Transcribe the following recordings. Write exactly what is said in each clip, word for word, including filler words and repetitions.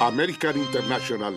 American International.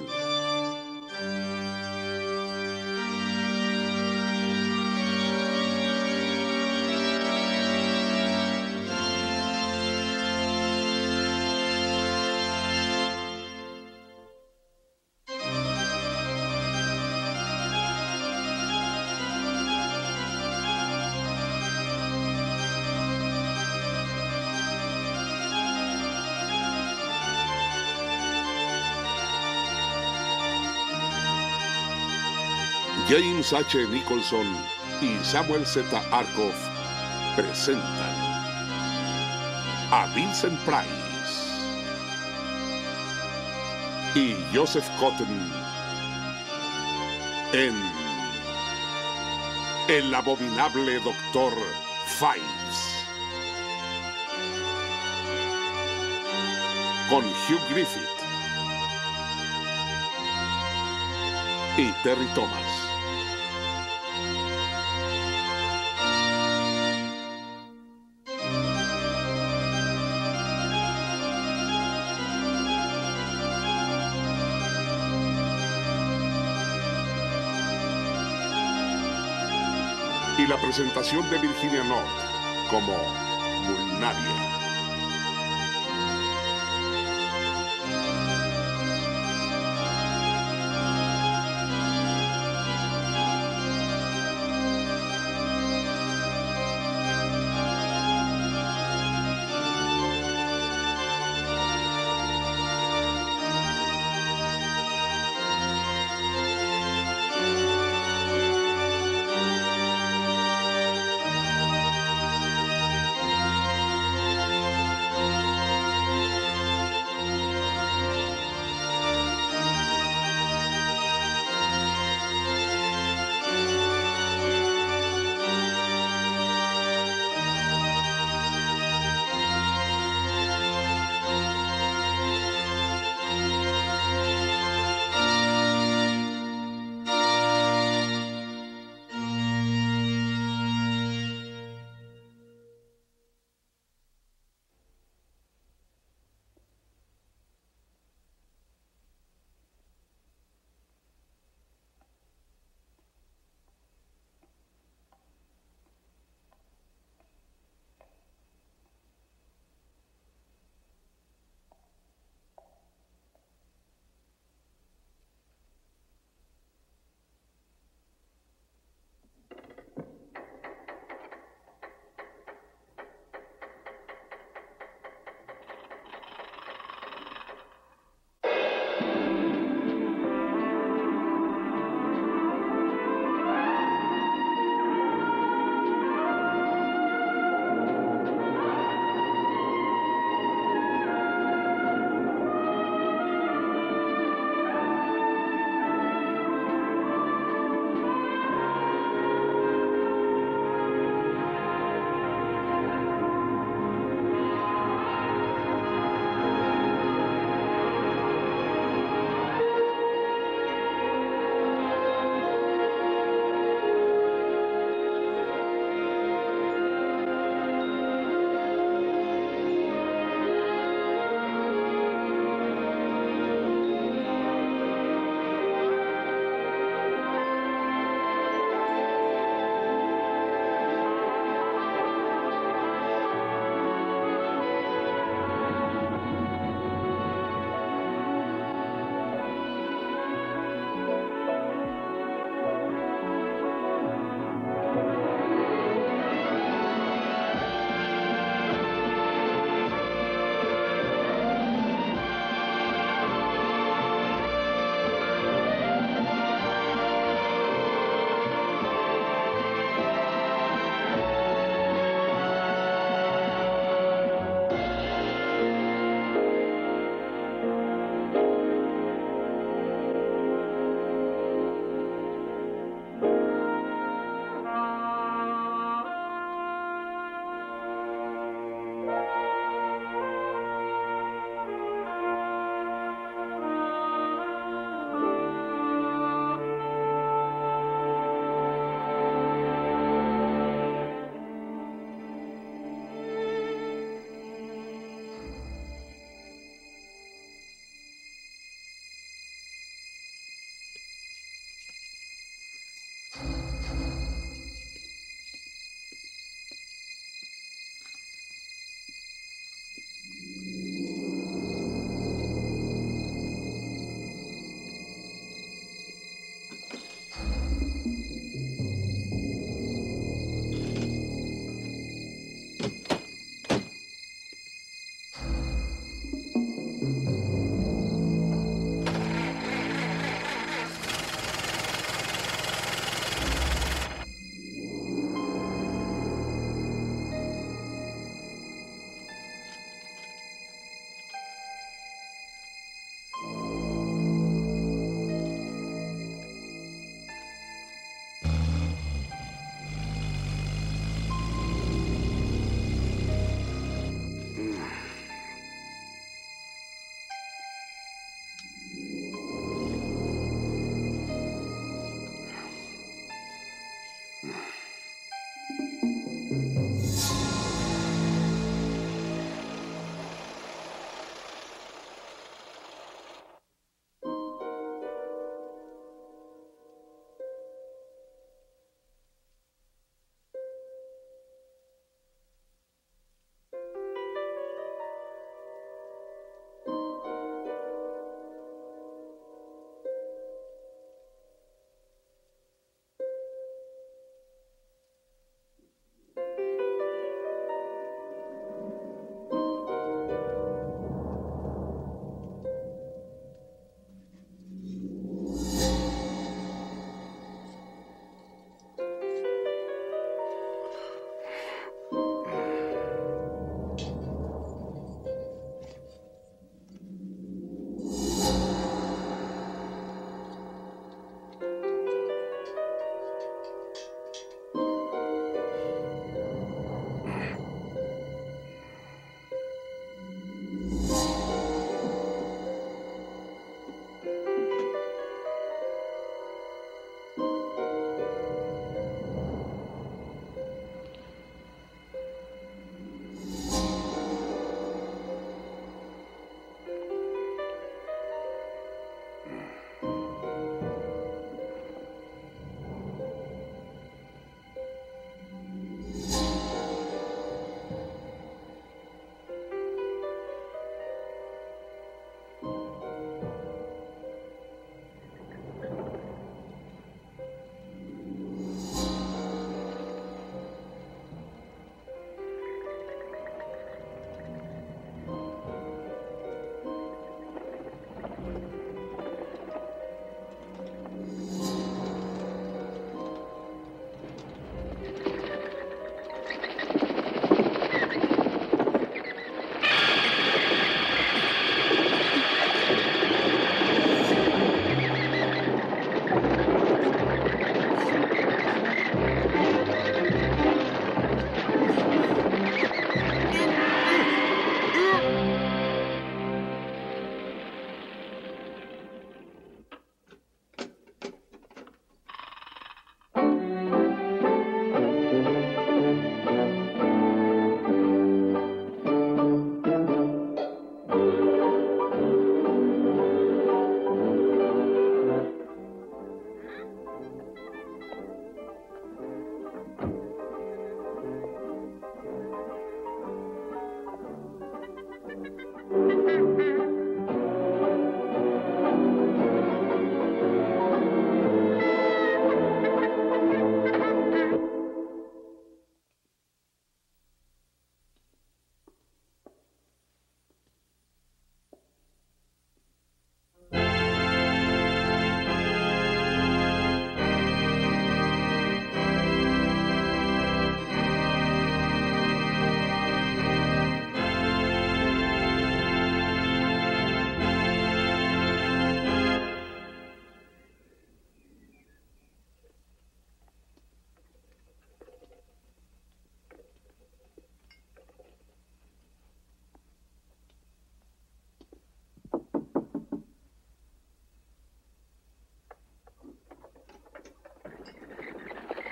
James H. Nicholson y Samuel Z. Arkoff presentan a Vincent Price y Joseph Cotten en El abominable Doctor Fives, con Hugh Griffith y Terry Thomas. Y la presentación de Virginia North como Mulnaria.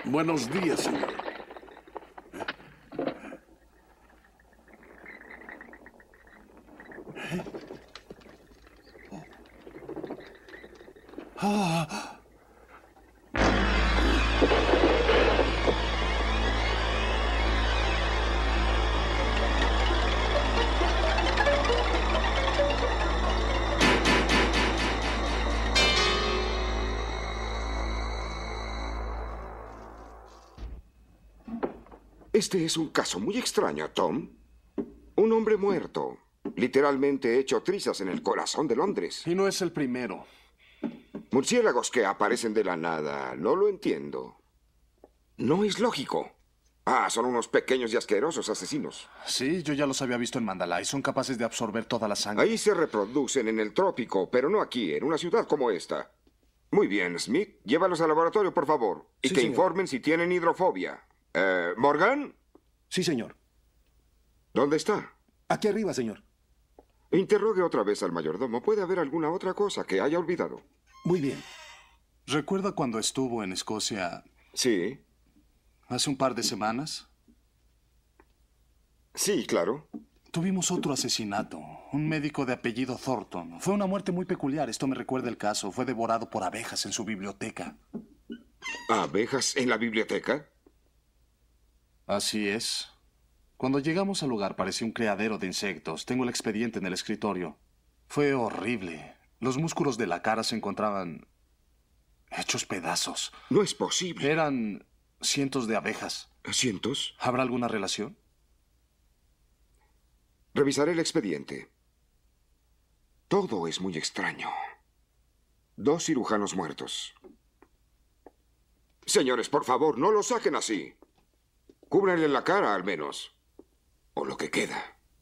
Buenos días, señor. ¿Eh? Oh. ¡Ah! Este es un caso muy extraño, Tom. Un hombre muerto, literalmente hecho trizas en el corazón de Londres. Y no es el primero. Murciélagos que aparecen de la nada. No lo entiendo. No es lógico. Ah, son unos pequeños y asquerosos asesinos. Sí, yo ya los había visto en Mandalay. Son capaces de absorber toda la sangre. Ahí se reproducen en el trópico, pero no aquí, en una ciudad como esta. Muy bien, Smith. Llévalos al laboratorio, por favor. Y Sí, que señor. informen si tienen hidrofobia. Eh, ¿Morgan? Sí, señor. ¿Dónde está? Aquí arriba, señor. Interrogue otra vez al mayordomo. Puede haber alguna otra cosa que haya olvidado. Muy bien. ¿Recuerda cuando estuvo en Escocia Sí. hace un par de semanas? Sí, claro. Tuvimos otro asesinato. Un médico de apellido Thornton. Fue una muerte muy peculiar. Esto me recuerda el caso. Fue devorado por abejas en su biblioteca. ¿Abejas en la biblioteca? Así es. Cuando llegamos al lugar parecía un criadero de insectos. Tengo el expediente en el escritorio. Fue horrible. Los músculos de la cara se encontraban hechos pedazos. No es posible. Eran cientos de abejas. ¿Cientos? ¿Habrá alguna relación? Revisaré el expediente. Todo es muy extraño. Dos cirujanos muertos. Señores, por favor, no lo saquen así. Cúbranle la cara, al menos. O lo que queda.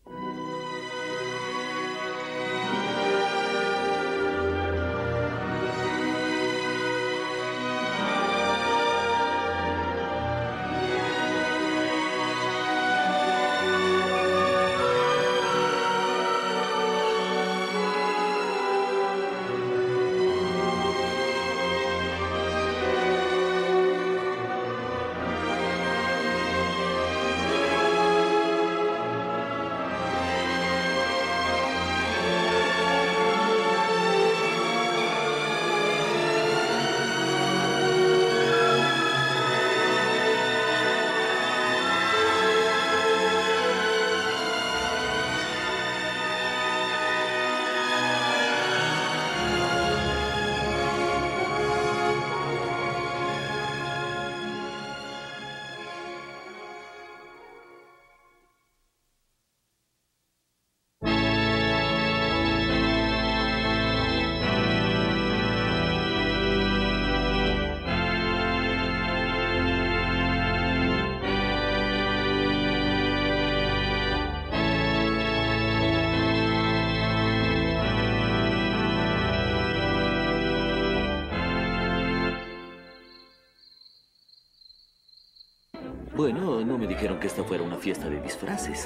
Bueno, no me dijeron que esta fuera una fiesta de disfraces.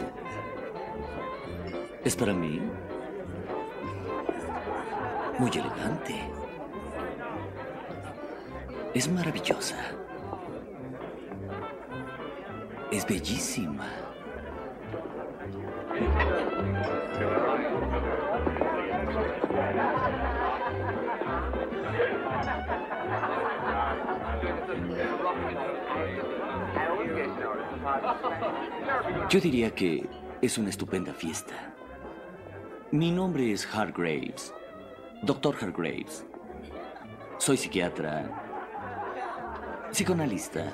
¿Es para mí? Muy elegante. Es maravillosa. Es bellísima. Yo diría que es una estupenda fiesta. Mi nombre es Hargraves, doctor Hargraves. Soy psiquiatra, psicoanalista.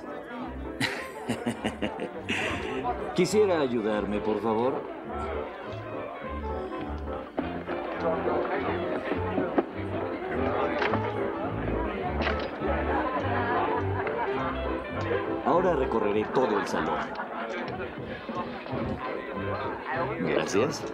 ¿Quisiera ayudarme, por favor? Ahora recorreré todo el salón. Gracias.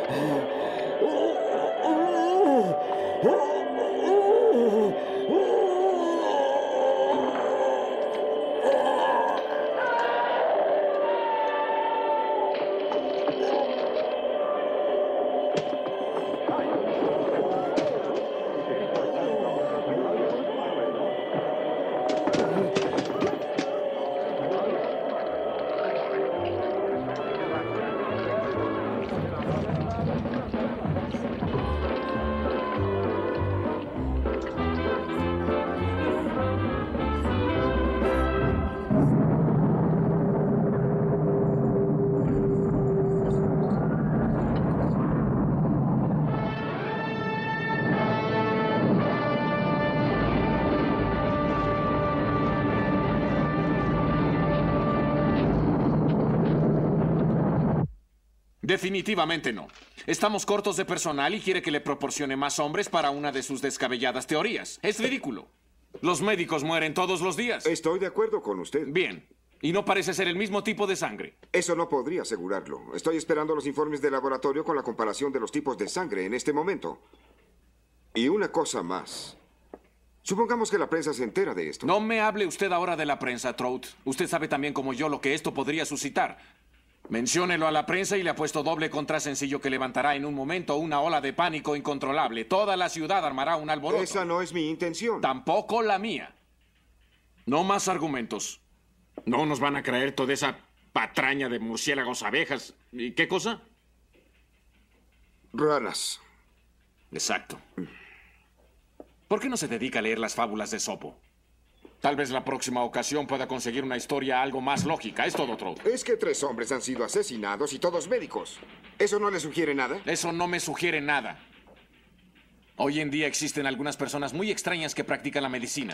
Definitivamente no. Estamos cortos de personal y quiere que le proporcione más hombres para una de sus descabelladas teorías. Es ridículo. Los médicos mueren todos los días. Estoy de acuerdo con usted. Bien. Y no parece ser el mismo tipo de sangre. Eso no podría asegurarlo. Estoy esperando los informes de laboratorio con la comparación de los tipos de sangre en este momento. Y una cosa más. Supongamos que la prensa se entera de esto. No me hable usted ahora de la prensa, Trout. Usted sabe también como yo lo que esto podría suscitar. Menciónelo a la prensa y le apuesto doble contra sencillo que levantará en un momento una ola de pánico incontrolable. Toda la ciudad armará un alboroto. Esa no es mi intención. Tampoco la mía. No más argumentos. No nos van a creer toda esa patraña de murciélagos, abejas. ¿Y qué cosa? Ranas. Exacto. ¿Por qué no se dedica a leer las fábulas de Sopo? Tal vez la próxima ocasión pueda conseguir una historia algo más lógica. Es todo, Trout. Es que tres hombres han sido asesinados y todos médicos. ¿Eso no le sugiere nada? Eso no me sugiere nada. Hoy en día existen algunas personas muy extrañas que practican la medicina.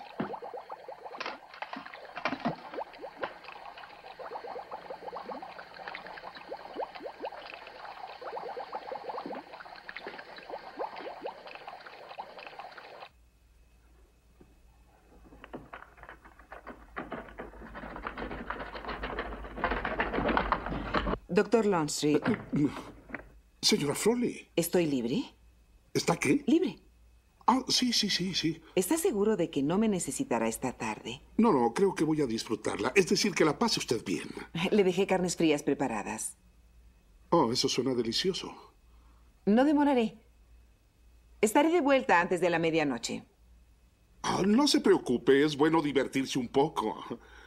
Doctor Longstreet, Señora Frawley, ¿estoy libre? ¿está qué? Libre. Ah, sí, sí, sí, sí. ¿Está seguro de que no me necesitará esta tarde? No, no, creo que voy a disfrutarla. Es decir, que la pase usted bien. Le dejé carnes frías preparadas. Oh, eso suena delicioso. No demoraré. Estaré de vuelta antes de la medianoche. Ah, no se preocupe, es bueno divertirse un poco.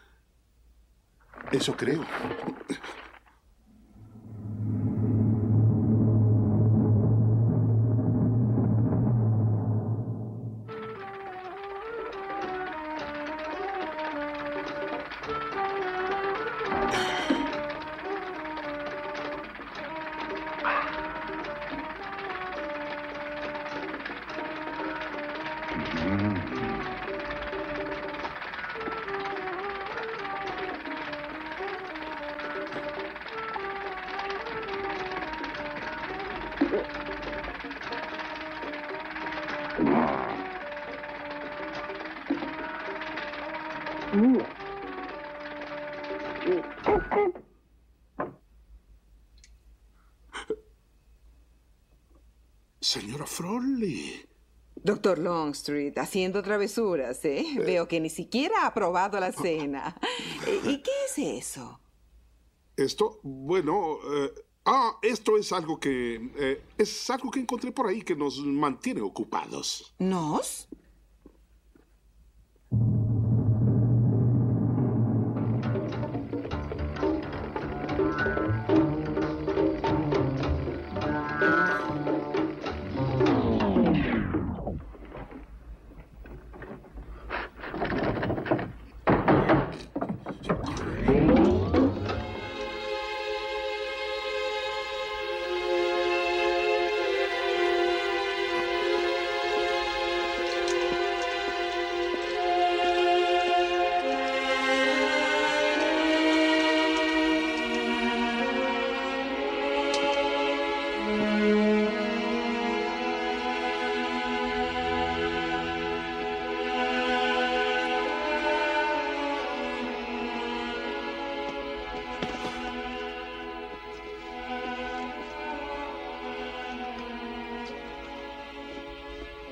Eso creo. Señora Frawley. Doctor Longstreet, haciendo travesuras, ¿eh? Veo que ni siquiera ha probado la cena. ¿Y qué es eso? Esto, bueno, eh, ah, esto es algo que, eh, es algo que encontré por ahí que nos mantiene ocupados. ¿Nos?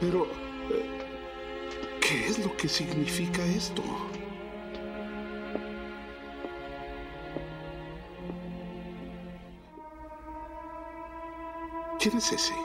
Pero, eh, ¿qué es lo que significa esto? ¿Quién es ese?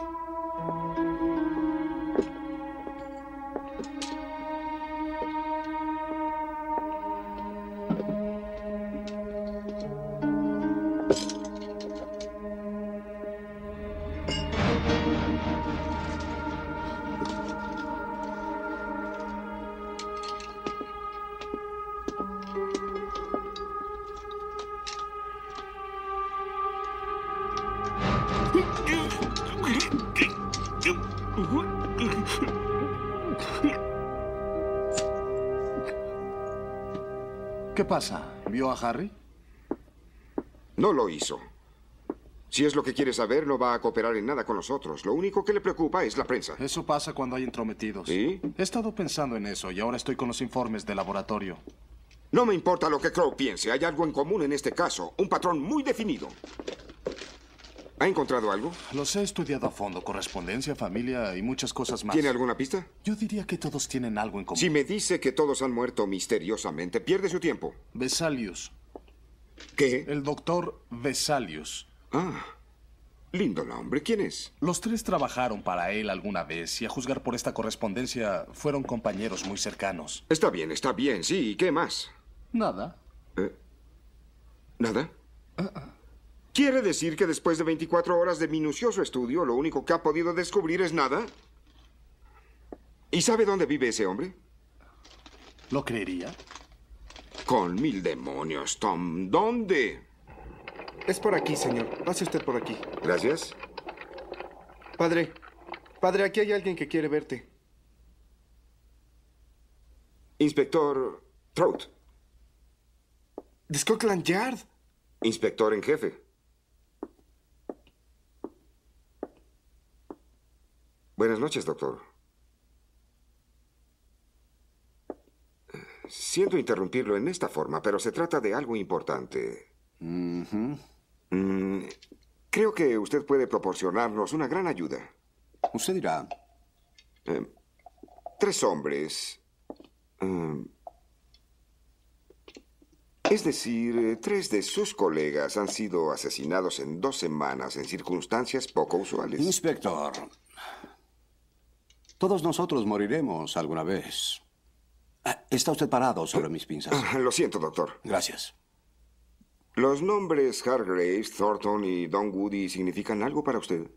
¿Qué pasa? ¿Vio a Harry? No lo hizo. Si es lo que quiere saber, no va a cooperar en nada con nosotros. Lo único que le preocupa es la prensa. Eso pasa cuando hay entrometidos. ¿Sí? He estado pensando en eso y ahora estoy con los informes de laboratorio. No me importa lo que Crow piense. Hay algo en común en este caso. Un patrón muy definido. ¿Ha encontrado algo? Los he estudiado a fondo. Correspondencia, familia y muchas cosas más. ¿Tiene alguna pista? Yo diría que todos tienen algo en común. Si me dice que todos han muerto misteriosamente, pierde su tiempo. Vesalius. ¿Qué? El doctor Vesalius. Ah, lindo nombre. ¿Quién es? Los tres trabajaron para él alguna vez y a juzgar por esta correspondencia fueron compañeros muy cercanos. Está bien, está bien. Sí, ¿y qué más? Nada. ¿Eh? ¿Nada? ¿Quiere decir que después de veinticuatro horas de minucioso estudio, lo único que ha podido descubrir es nada? ¿Y sabe dónde vive ese hombre? ¿Lo creería? Con mil demonios, Tom. ¿Dónde? Es por aquí, señor. Pase usted por aquí. Gracias. Padre, padre, aquí hay alguien que quiere verte. Inspector Trout. De Scotland Yard. Inspector en jefe. Buenas noches, doctor. Siento interrumpirlo en esta forma, pero se trata de algo importante. Uh-huh. Mm, creo que usted puede proporcionarnos una gran ayuda. Usted dirá. Eh, tres hombres. eh, es decir, eh, tres de sus colegas han sido asesinados en dos semanas en circunstancias poco usuales. Inspector. Todos nosotros moriremos alguna vez. Ah, está usted parado sobre mis pinzas. Ah, lo siento, doctor. Gracias. ¿Los nombres Hargraves, Thornton y Don Woody significan algo para usted?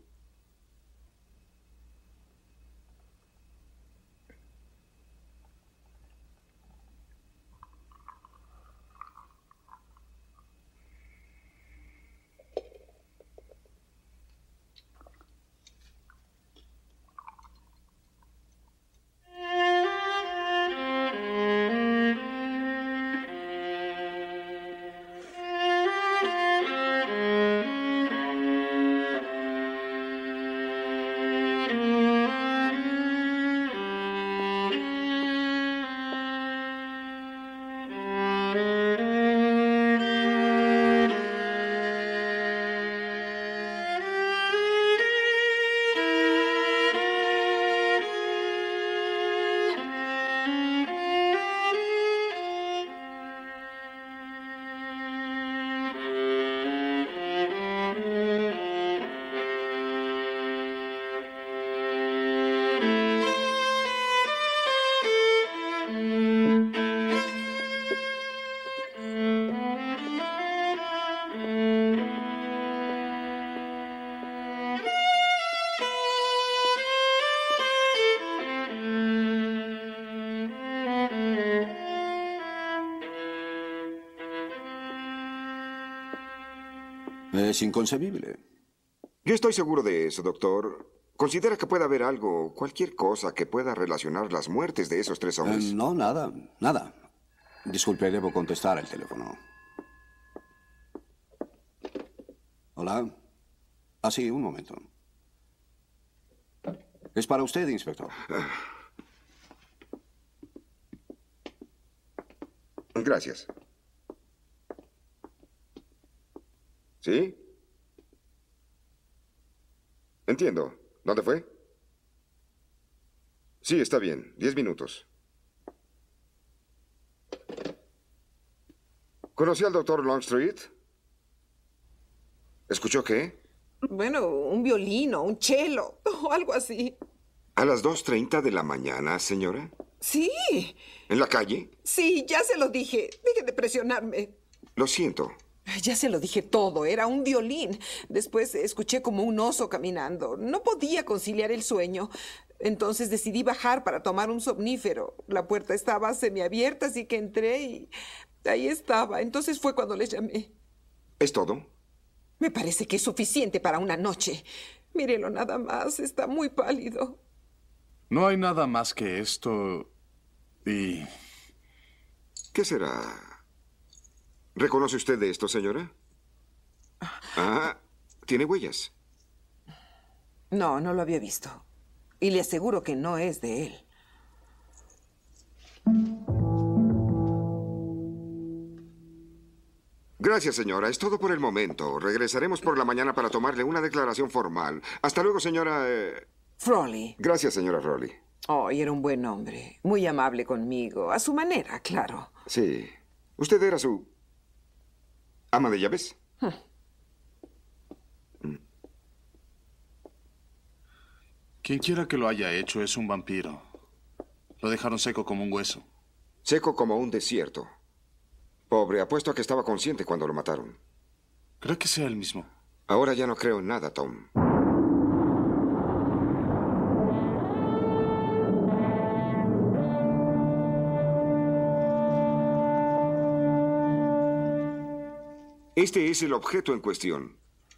Es inconcebible. Yo estoy seguro de eso, doctor. ¿Considera que puede haber algo, cualquier cosa que pueda relacionar las muertes de esos tres hombres? Eh, no, nada, nada. Disculpe, debo contestar el teléfono. Hola. Ah, sí, un momento. Es para usted, inspector. Gracias. ¿Sí? Entiendo. ¿Dónde fue? Sí, está bien. Diez minutos. ¿Conoció al doctor Longstreet? ¿Escuchó qué? Bueno, un violín o un cello o algo así. ¿A las dos treinta de la mañana, señora? Sí. ¿En la calle? Sí, ya se lo dije. Deje de presionarme. Lo siento. Ya se lo dije todo. Era un violín. Después escuché como un oso caminando. No podía conciliar el sueño. Entonces decidí bajar para tomar un somnífero. La puerta estaba semiabierta, así que entré y ahí estaba. Entonces fue cuando les llamé. ¿Es todo? Me parece que es suficiente para una noche. Mírelo nada más. Está muy pálido. No hay nada más que esto y... ¿Qué será? ¿Reconoce usted de esto, señora? Ah, ¿tiene huellas? No, no lo había visto. Y le aseguro que no es de él. Gracias, señora. Es todo por el momento. Regresaremos por la mañana para tomarle una declaración formal. Hasta luego, señora... Eh... Frawley. Gracias, señora Frawley. Oh, y era un buen hombre. Muy amable conmigo. A su manera, claro. Sí. ¿Usted era su... ama de llaves? Hmm. Quien quiera que lo haya hecho es un vampiro. Lo dejaron seco como un hueso. Seco como un desierto. Pobre, apuesto a que estaba consciente cuando lo mataron. ¿Cree que sea el mismo? Ahora ya no creo en nada, Tom. Este es el objeto en cuestión.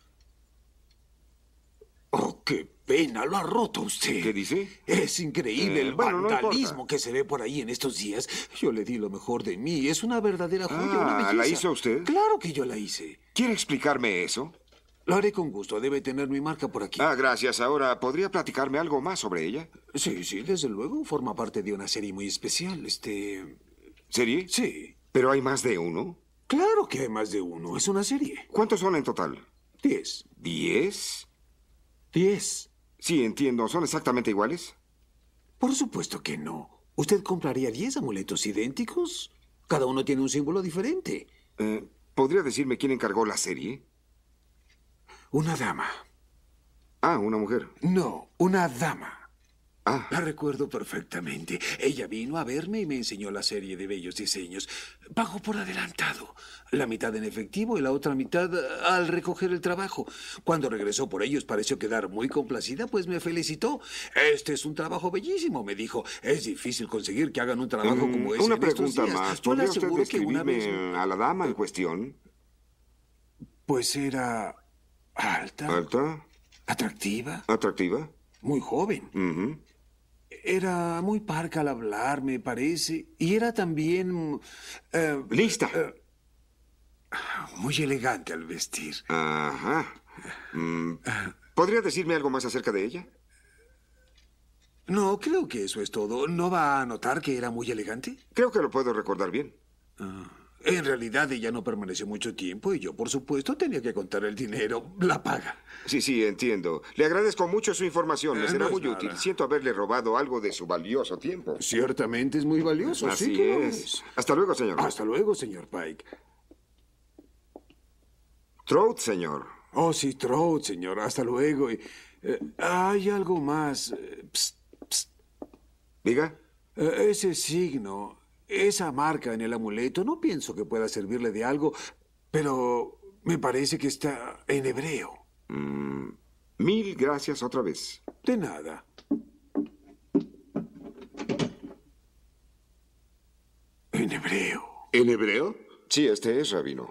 Oh, qué pena, lo ha roto usted. ¿Qué dice? Es increíble Eh, el bueno, no vandalismo importa. que se ve por ahí en estos días. Yo le di lo mejor de mí. Es una verdadera joya, Ah, una belleza. ¿la hizo usted? Claro que yo la hice. ¿Quiere explicarme eso? Lo haré con gusto. Debe tener mi marca por aquí. Ah, gracias. Ahora, ¿podría platicarme algo más sobre ella? Sí, sí, desde luego. Forma parte de una serie muy especial. Este... ¿Serie? Sí. ¿Pero hay más de uno? Claro que hay más de uno. Es una serie. ¿Cuántos son en total? Diez. ¿Diez? Diez. Sí, entiendo. ¿Son exactamente iguales? Por supuesto que no. ¿Usted compraría diez amuletos idénticos? Cada uno tiene un símbolo diferente. Eh, ¿Podría decirme quién encargó la serie? Una dama. Ah, una mujer. No, una dama. Ah. La recuerdo perfectamente. Ella vino a verme y me enseñó la serie de bellos diseños. Pagó por adelantado. La mitad en efectivo y la otra mitad al recoger el trabajo. Cuando regresó por ellos pareció quedar muy complacida, pues me felicitó. Este es un trabajo bellísimo, me dijo. Es difícil conseguir que hagan un trabajo Mm, como ese una en estos pregunta días. más. Yo le ¿Podría usted aseguro que una describirme vez... a la dama en cuestión? Pues era alta, ¿Alta? atractiva, ¿Atractiva? muy joven. Ujú. Era muy parca al hablar, me parece. Y era también... eh, Lista. eh, muy elegante al vestir. Ajá. Mm, ¿Podría decirme algo más acerca de ella? No, creo que eso es todo. ¿No va a notar que era muy elegante? Creo que lo puedo recordar bien. Ah, en realidad ella no permaneció mucho tiempo y yo, por supuesto, tenía que contar el dinero, la paga. Sí, sí, entiendo. Le agradezco mucho su información. Me Eh, será no es muy nada. útil. Siento haberle robado algo de su valioso tiempo. Ciertamente es muy valioso. Así sí que lo es. Hasta luego, señor. Hasta luego, señor Pike. Trout, señor. Oh, sí, Trout, señor. Hasta luego. Y, eh, hay algo más. Eh, psst, psst. Diga. Eh, ese signo, esa marca en el amuleto, no pienso que pueda servirle de algo, pero me parece que está en hebreo. Mm, mil gracias otra vez. De nada. En hebreo. ¿En hebreo? Sí, este es rabino.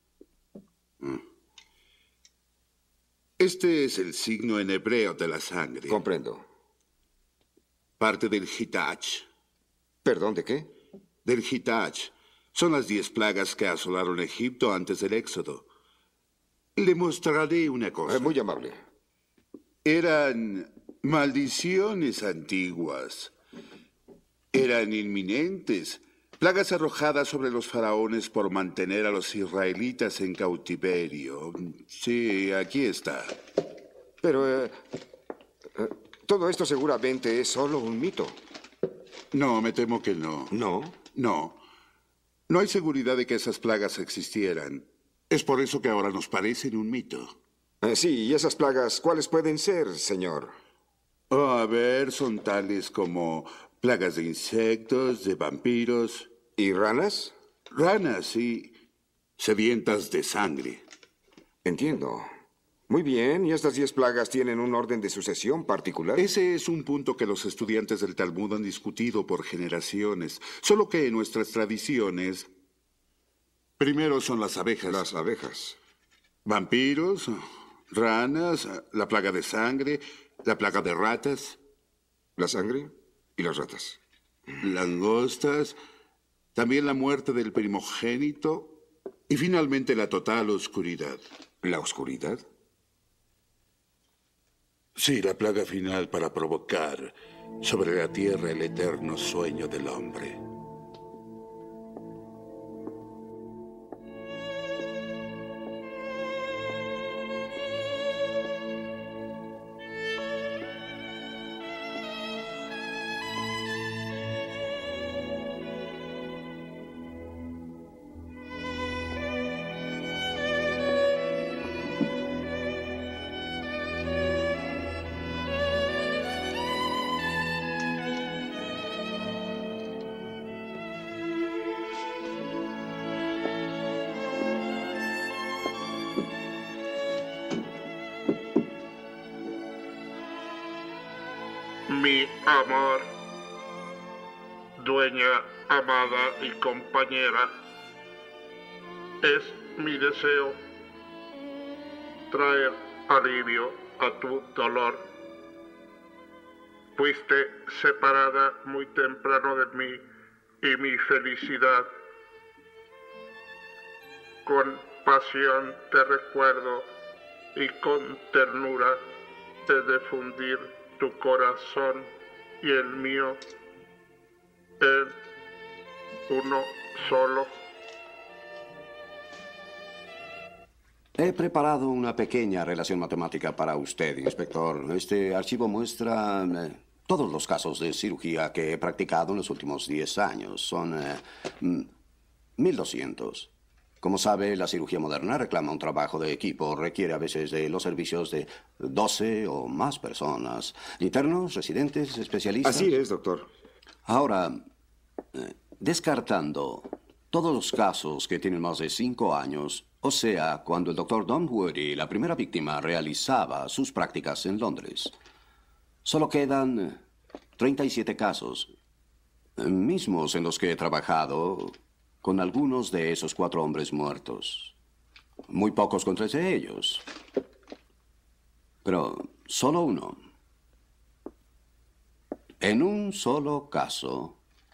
Este es el signo en hebreo de la sangre. Comprendo. Parte del Hitach. ¿Perdón, de qué? Del Hitach. Son las diez plagas que asolaron Egipto antes del Éxodo. Le mostraré una cosa. Eh, muy amable. Eran maldiciones antiguas. Eran inminentes. Plagas arrojadas sobre los faraones por mantener a los israelitas en cautiverio. Sí, aquí está. Pero, eh, eh, todo esto seguramente es solo un mito. No, me temo que no. ¿No? No. No hay seguridad de que esas plagas existieran. Es por eso que ahora nos parecen un mito. Eh, sí, y esas plagas, ¿cuáles pueden ser, señor? Oh, a ver, son tales como plagas de insectos, de vampiros. ¿Y ranas? Ranas, sí. Sedientas de sangre. Entiendo. Muy bien, ¿y estas diez plagas tienen un orden de sucesión particular? Ese es un punto que los estudiantes del Talmud han discutido por generaciones. Solo que en nuestras tradiciones, primero son las abejas. Las abejas. Vampiros, ranas, la plaga de sangre, la plaga de ratas. La sangre y las ratas. Langostas, también la muerte del primogénito y finalmente la total oscuridad. ¿La oscuridad? Sí, la plaga final para provocar sobre la tierra el eterno sueño del hombre. Mi amor, dueña, amada y compañera, es mi deseo traer alivio a tu dolor. Fuiste separada muy temprano de mí y mi felicidad. Con pasión te recuerdo y con ternura he de fundir tu corazón y el mío en uno solo. He preparado una pequeña relación matemática para usted, inspector. Este archivo muestra eh, todos los casos de cirugía que he practicado en los últimos diez años. Son eh, mil doscientos. Como sabe, la cirugía moderna reclama un trabajo de equipo. Requiere a veces de los servicios de doce o más personas. Internos, residentes, especialistas. Así es, doctor. Ahora, eh, descartando todos los casos que tienen más de cinco años, o sea, cuando el doctor Dunwoody, la primera víctima, realizaba sus prácticas en Londres, solo quedan treinta y siete casos, eh, mismos en los que he trabajado con algunos de esos cuatro hombres muertos. Muy pocos con tres de ellos. Pero solo uno. En un solo caso,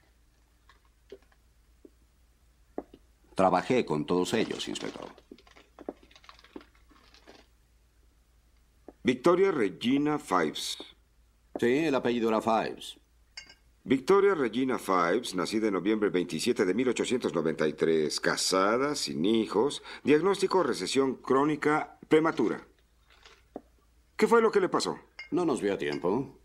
trabajé con todos ellos, inspector. Victoria Regina Fives. Sí, el apellido era Fives. Victoria Regina Fives, nacida en noviembre veintisiete de mil ochocientos noventa y tres, casada, sin hijos, diagnóstico recesión crónica prematura. ¿Qué fue lo que le pasó? No nos dio tiempo.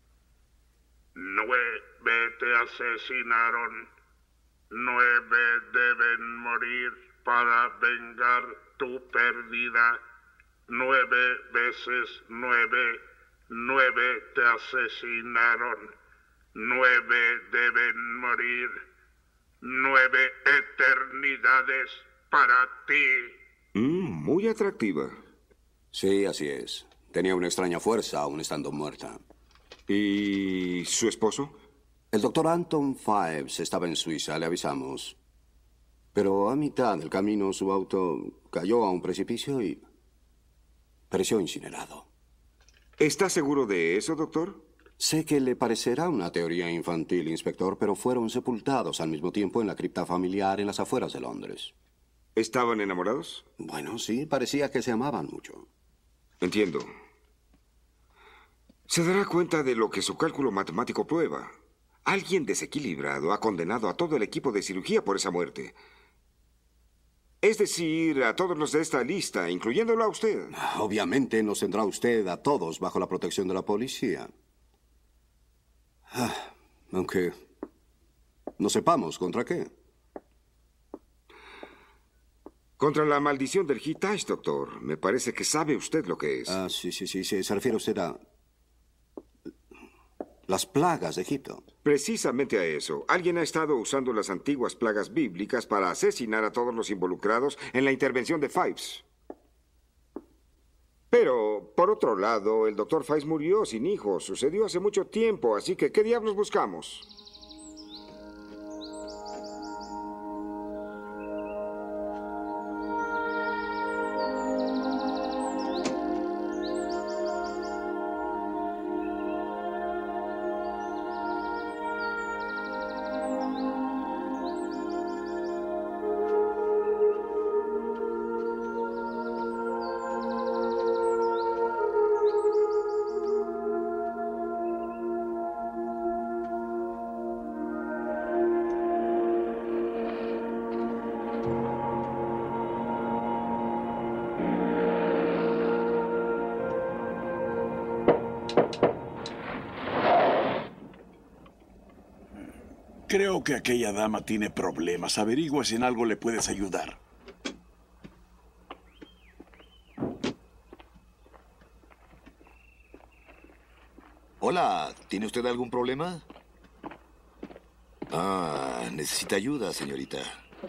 Nueve te asesinaron. Nueve deben morir para vengar tu pérdida. Nueve veces nueve. Nueve te asesinaron. Nueve deben morir. Nueve eternidades para ti. Mm, muy atractiva. Sí, así es. Tenía una extraña fuerza aún estando muerta. ¿Y su esposo? El doctor Anton Fives estaba en Suiza, le avisamos. Pero a mitad del camino su auto cayó a un precipicio y pereció incinerado. ¿Está seguro de eso, doctor? Sé que le parecerá una teoría infantil, inspector, pero fueron sepultados al mismo tiempo en la cripta familiar en las afueras de Londres. ¿Estaban enamorados? Bueno, sí, parecía que se amaban mucho. Entiendo. Se dará cuenta de lo que su cálculo matemático prueba. Alguien desequilibrado ha condenado a todo el equipo de cirugía por esa muerte. Es decir, a todos los de esta lista, incluyéndolo a usted. Obviamente nos tendrá usted a todos bajo la protección de la policía. Ah, aunque no sepamos contra qué. Contra la maldición del Hitash, doctor. Me parece que sabe usted lo que es. Ah, sí, sí, sí, sí. Se refiere usted a las plagas de Egipto. Precisamente a eso. Alguien ha estado usando las antiguas plagas bíblicas para asesinar a todos los involucrados en la intervención de Fives. Pero, por otro lado, el doctor Fives murió sin hijos. Sucedió hace mucho tiempo, así que ¿qué diablos buscamos? Creo que aquella dama tiene problemas. Averigua si en algo le puedes ayudar. Hola, ¿tiene usted algún problema? Ah, necesita ayuda, señorita.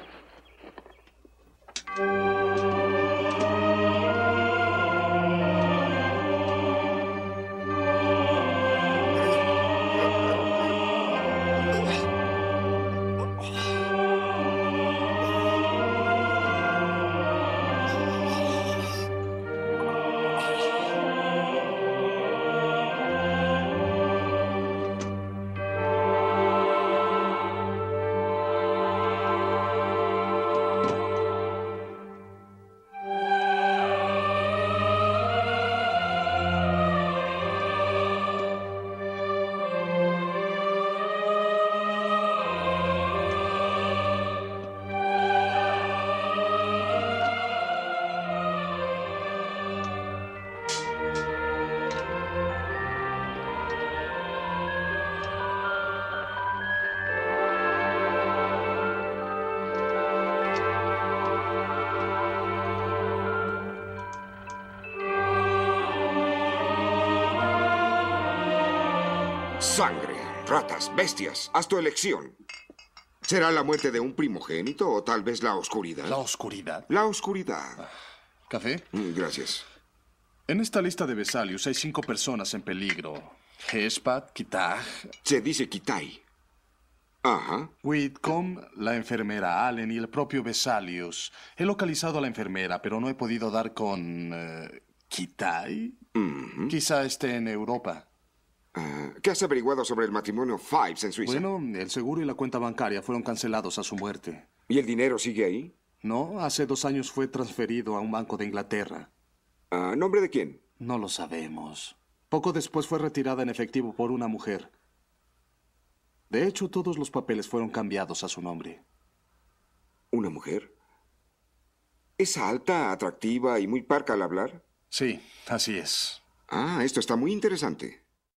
Sangre, ratas, bestias. Haz tu elección. ¿Será la muerte de un primogénito o tal vez la oscuridad? ¿La oscuridad? La oscuridad. ¿Café? Mm, Gracias. En esta lista de Vesalius hay cinco personas en peligro. Heshpat, Kittaj... Se dice Kitai. Ajá. Whitcomb, la enfermera Allen y el propio Vesalius. He localizado a la enfermera, pero no he podido dar con... Uh, ¿Kitai? Mm-hmm. Quizá esté en Europa. Uh, ¿Qué has averiguado sobre el matrimonio Fives en Suiza? Bueno, el seguro y la cuenta bancaria fueron cancelados a su muerte. ¿Y el dinero sigue ahí? No, hace dos años fue transferido a un banco de Inglaterra. ¿A nombre de quién? No lo sabemos. Poco después fue retirada en efectivo por una mujer. De hecho, todos los papeles fueron cambiados a su nombre. ¿Una mujer? ¿Es alta, atractiva y muy parca al hablar? Sí, así es. Ah, esto está muy interesante.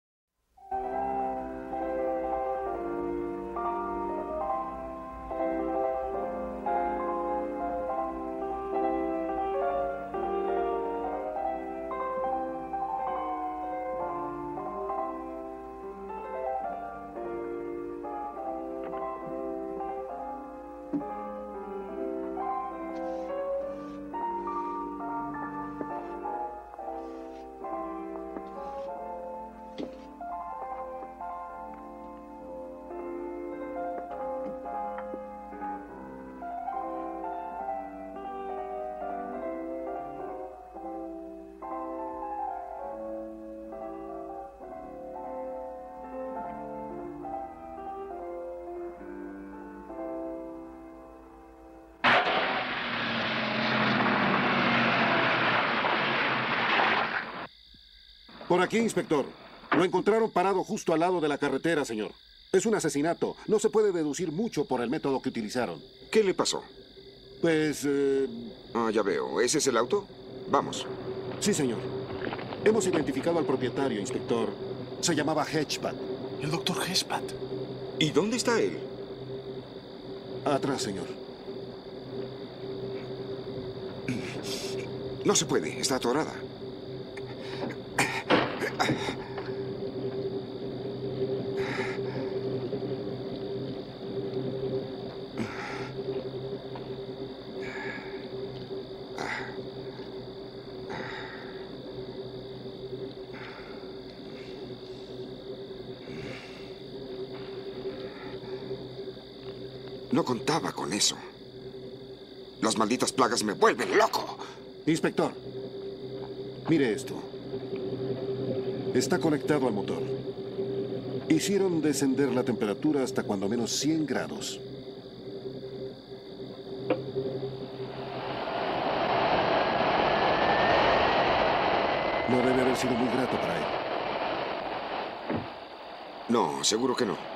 Por aquí, inspector. Lo encontraron parado justo al lado de la carretera, señor. Es un asesinato. No se puede deducir mucho por el método que utilizaron. ¿Qué le pasó? Pues... Eh... Ah, ya veo. ¿Ese es el auto? Vamos. Sí, señor. Hemos identificado al propietario, inspector. Se llamaba Heshpat. El doctor Hespat. ¿Y dónde está él? Atrás, señor. No se puede, está atorada. No contaba con eso. Las malditas plagas me vuelven loco. Inspector, mire esto. Está conectado al motor. Hicieron descender la temperatura hasta cuando menos cien grados. No debe haber sido muy grato para él. No, seguro que no.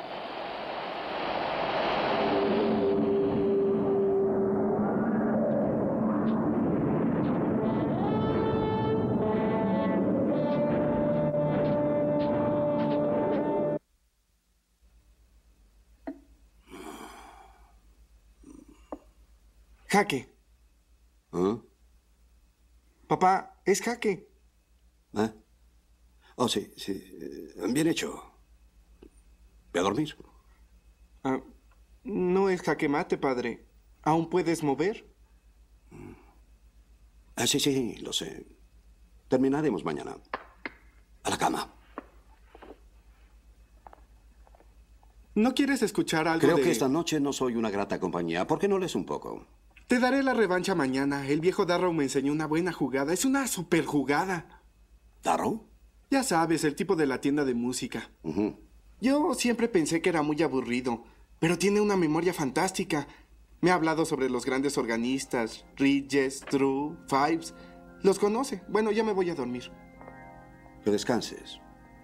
Jaque. ¿Ah? Papá, es Jaque. ¿Ah? Oh, sí, sí. Bien hecho. Ve a dormir. Ah, no es jaque mate, padre. ¿Aún puedes mover? Ah, sí, sí, lo sé. Terminaremos mañana. A la cama. ¿No quieres escuchar algo Creo de...? que esta noche no soy una grata compañía. ¿Por qué no lees un poco? Te daré la revancha mañana. El viejo Darrow me enseñó una buena jugada. Es una super jugada. ¿Darrow? Ya sabes, el tipo de la tienda de música. Uh-huh. Yo siempre pensé que era muy aburrido, pero tiene una memoria fantástica. Me ha hablado sobre los grandes organistas, Ridges, True, Fives. Los conoce. Bueno, ya me voy a dormir. Que descanses.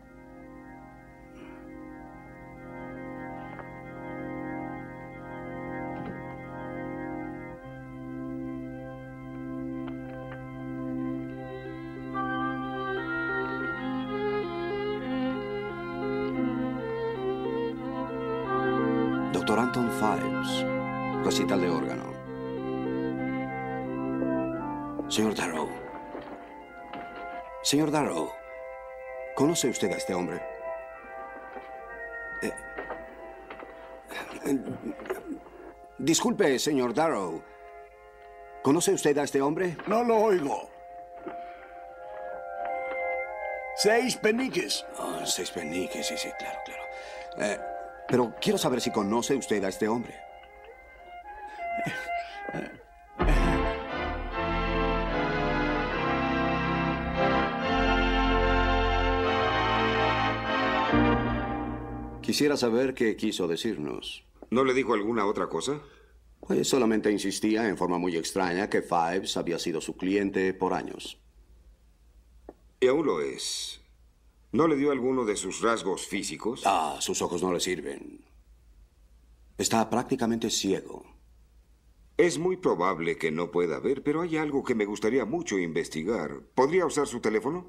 Doctor Anton Fives, recital de órgano. Señor Darrow. Señor Darrow, ¿conoce usted a este hombre? Eh, eh, disculpe, señor Darrow. ¿Conoce usted a este hombre? No lo oigo. Seis peniques. Oh, seis peniques, sí, sí, claro, claro. Eh, pero quiero saber si conoce usted a este hombre. Quisiera saber qué quiso decirnos. ¿No le dijo alguna otra cosa? Pues solamente insistía en forma muy extraña que Fives había sido su cliente por años. Y aún lo es. ¿No le dio alguno de sus rasgos físicos? Ah, sus ojos no le sirven. Está prácticamente ciego. Es muy probable que no pueda ver, pero hay algo que me gustaría mucho investigar. ¿Podría usar su teléfono?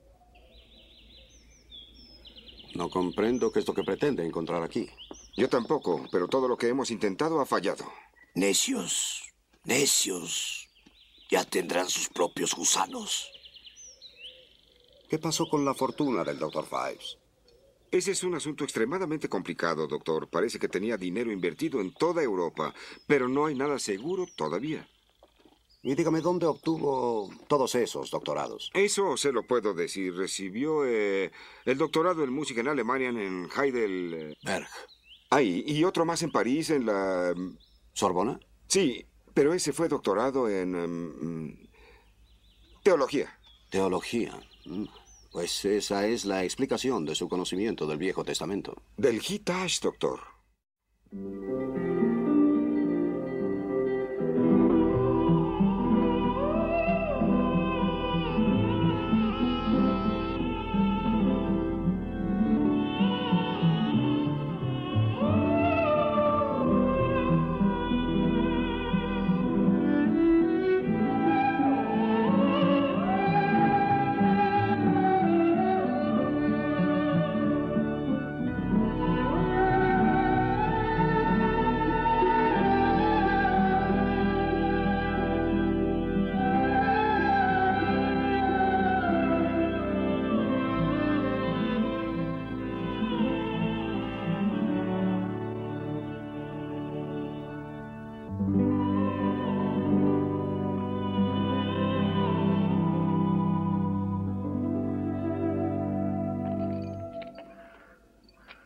No comprendo qué es lo que pretende encontrar aquí. Yo tampoco, pero todo lo que hemos intentado ha fallado. Necios, necios. Ya tendrán sus propios gusanos. ¿Qué pasó con la fortuna del doctor Fives? Ese es un asunto extremadamente complicado, doctor. Parece que tenía dinero invertido en toda Europa, pero no hay nada seguro todavía. Y dígame, ¿dónde obtuvo todos esos doctorados? Eso se lo puedo decir. Recibió eh, el doctorado en música en Alemania en Heidelberg. Ahí, y otro más en París, en la... ¿Sorbona? Sí, pero ese fue doctorado en... Um, teología. Teología. Pues esa es la explicación de su conocimiento del Viejo Testamento. Del Hitash, doctor.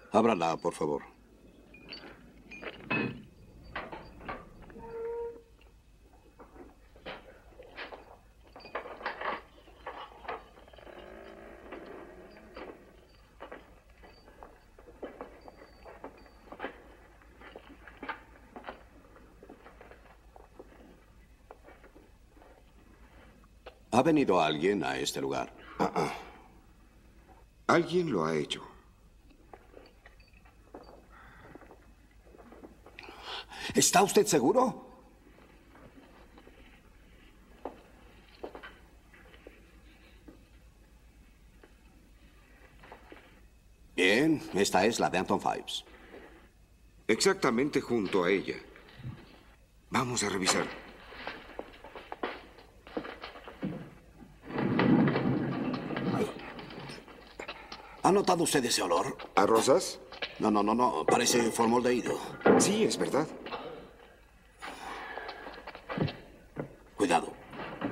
Ábrala, por favor. ¿Ha venido alguien a este lugar? Ah, ah. Alguien lo ha hecho. ¿Está usted seguro? Bien, esta es la Danton Fives. Exactamente junto a ella. Vamos a revisar. ¿Ha notado usted ese olor? ¿A rosas? No, no, no, no. Parece formaldehído. Sí, es verdad. Cuidado.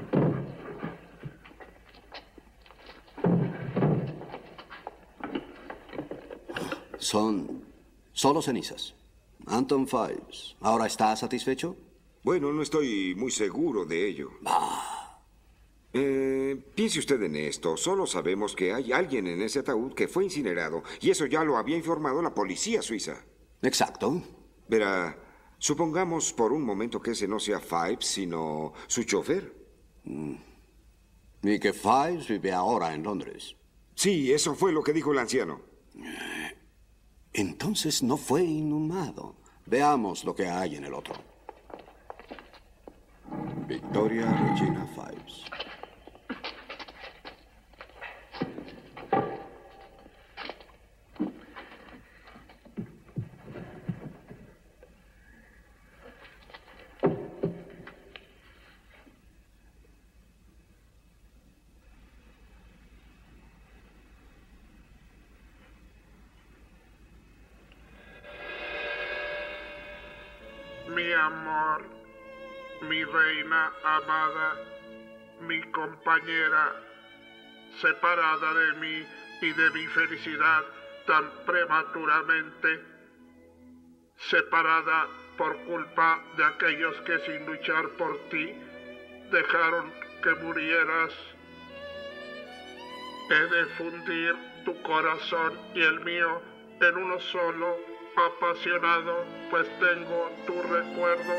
Son solo cenizas. Anton Fives. ¿Ahora está satisfecho? Bueno, no estoy muy seguro de ello. Ah. Eh, piense usted en esto. Solo sabemos que hay alguien en ese ataúd que fue incinerado. Y eso ya lo había informado la policía suiza. Exacto. Verá, supongamos por un momento que ese no sea Fives, sino su chofer. Mm. Y que Fives vive ahora en Londres. Sí, eso fue lo que dijo el anciano. Entonces no fue inhumado. Veamos lo que hay en el otro. Victoria Regina Fives. Mi amor, mi reina amada, mi compañera, separada de mí y de mi felicidad tan prematuramente, separada por culpa de aquellos que sin luchar por ti dejaron que murieras. He de fundir tu corazón y el mío en uno solo, apasionado, pues tengo tu recuerdo.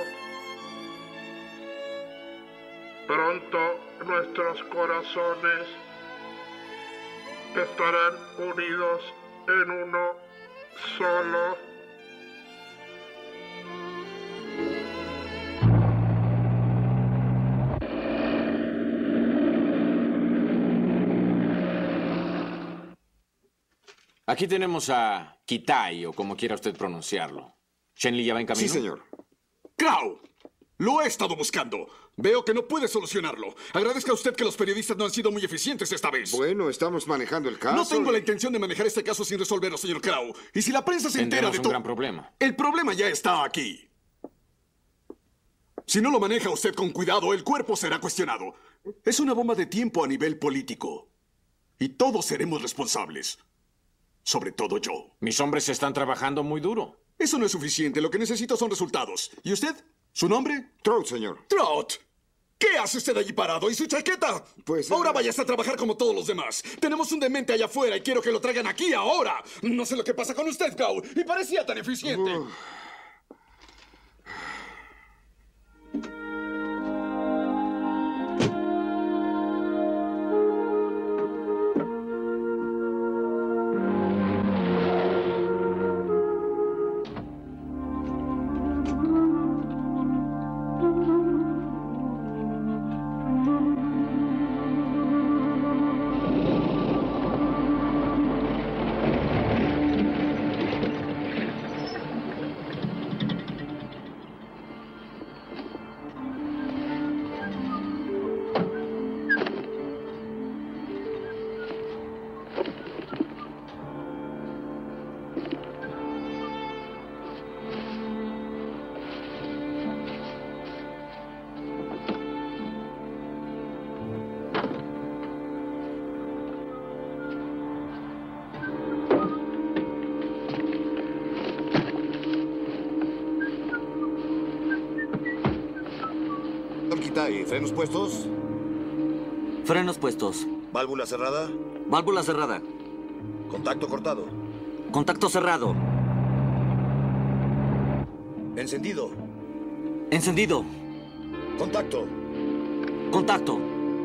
Pronto nuestros corazones estarán unidos en uno solo. Aquí tenemos a Kitai, o como quiera usted pronunciarlo. ¿Shenli ya va en camino? Sí, señor. ¡Crow! Lo he estado buscando. Veo que no puede solucionarlo. Agradezca a usted que los periodistas no han sido muy eficientes esta vez. Bueno, estamos manejando el caso. No tengo la intención de manejar este caso sin resolverlo, señor Crow. Y si la prensa se entera Tendremos de un todo... gran problema. El problema ya está aquí. Si no lo maneja usted con cuidado, el cuerpo será cuestionado. Es una bomba de tiempo a nivel político. Y todos seremos responsables. Sobre todo yo. Mis hombres están trabajando muy duro. Eso no es suficiente. Lo que necesito son resultados. ¿Y usted? ¿Su nombre? Trout, señor. Trout. ¿Qué hace usted allí parado? ¿Y su chaqueta? Pues... Ahora eh... vayas a trabajar como todos los demás. Tenemos un demente allá afuera y quiero que lo traigan aquí ahora. No sé lo que pasa con usted, Crow. Y parecía tan eficiente. Uh. hay? ¿Frenos puestos? Frenos puestos. ¿Válvula cerrada? Válvula cerrada. ¿Contacto cortado? Contacto cerrado. ¿Encendido? Encendido. ¿Contacto? Contacto.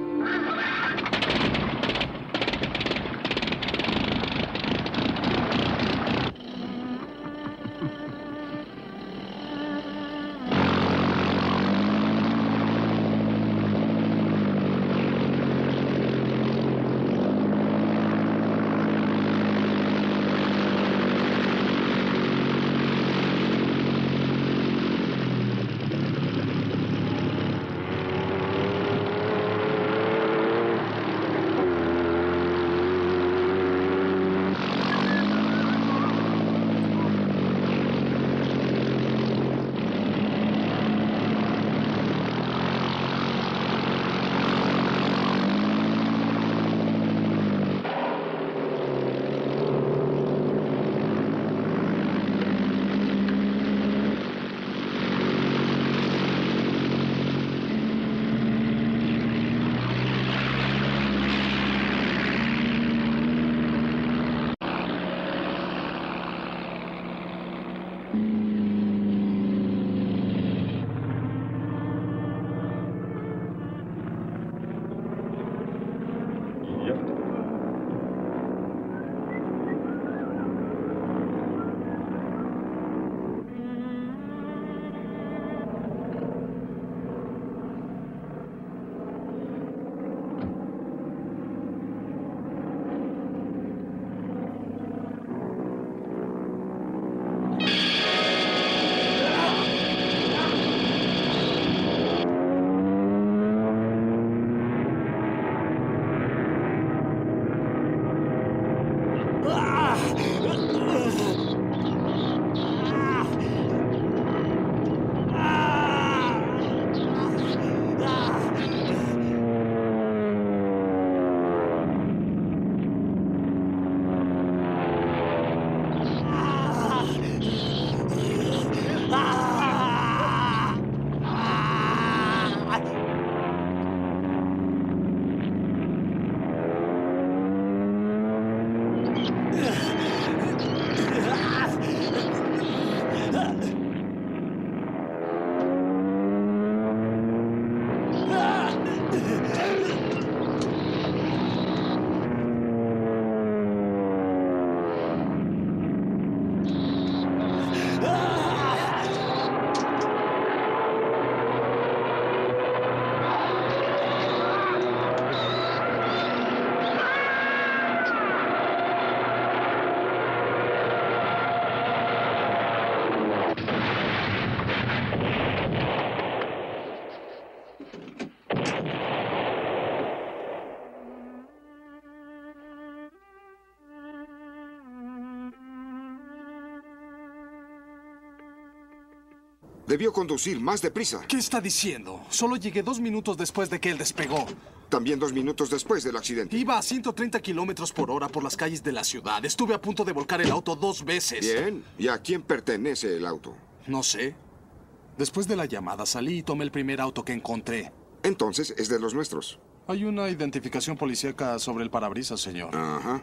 Debió conducir más deprisa. ¿Qué está diciendo? Solo llegué dos minutos después de que él despegó. También dos minutos después del accidente. Iba a ciento treinta kilómetros por hora por las calles de la ciudad. Estuve a punto de volcar el auto dos veces. Bien. ¿Y a quién pertenece el auto? No sé. Después de la llamada salí y tomé el primer auto que encontré. Entonces es de los nuestros. Hay una identificación policíaca sobre el parabrisas, señor. Ajá.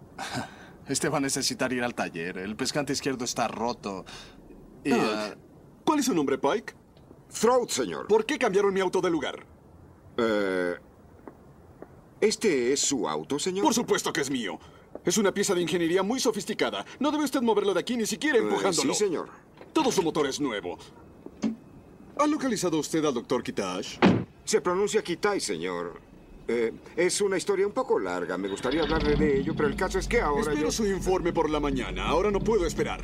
Este va a necesitar ir al taller. El pescante izquierdo está roto. Y, ah. uh... ¿Cuál es su nombre, Pike? Throat, señor. ¿Por qué cambiaron mi auto de lugar? Eh, ¿Este es su auto, señor? Por supuesto que es mío. Es una pieza de ingeniería muy sofisticada. No debe usted moverlo de aquí ni siquiera empujándolo. Eh, sí, señor. Todo su motor es nuevo. ¿Ha localizado usted al doctor Kitash? Se pronuncia Kitai, señor. Eh, es una historia un poco larga. Me gustaría hablarle de ello, pero el caso es que ahora Espero yo... su informe por la mañana. Ahora no puedo esperar.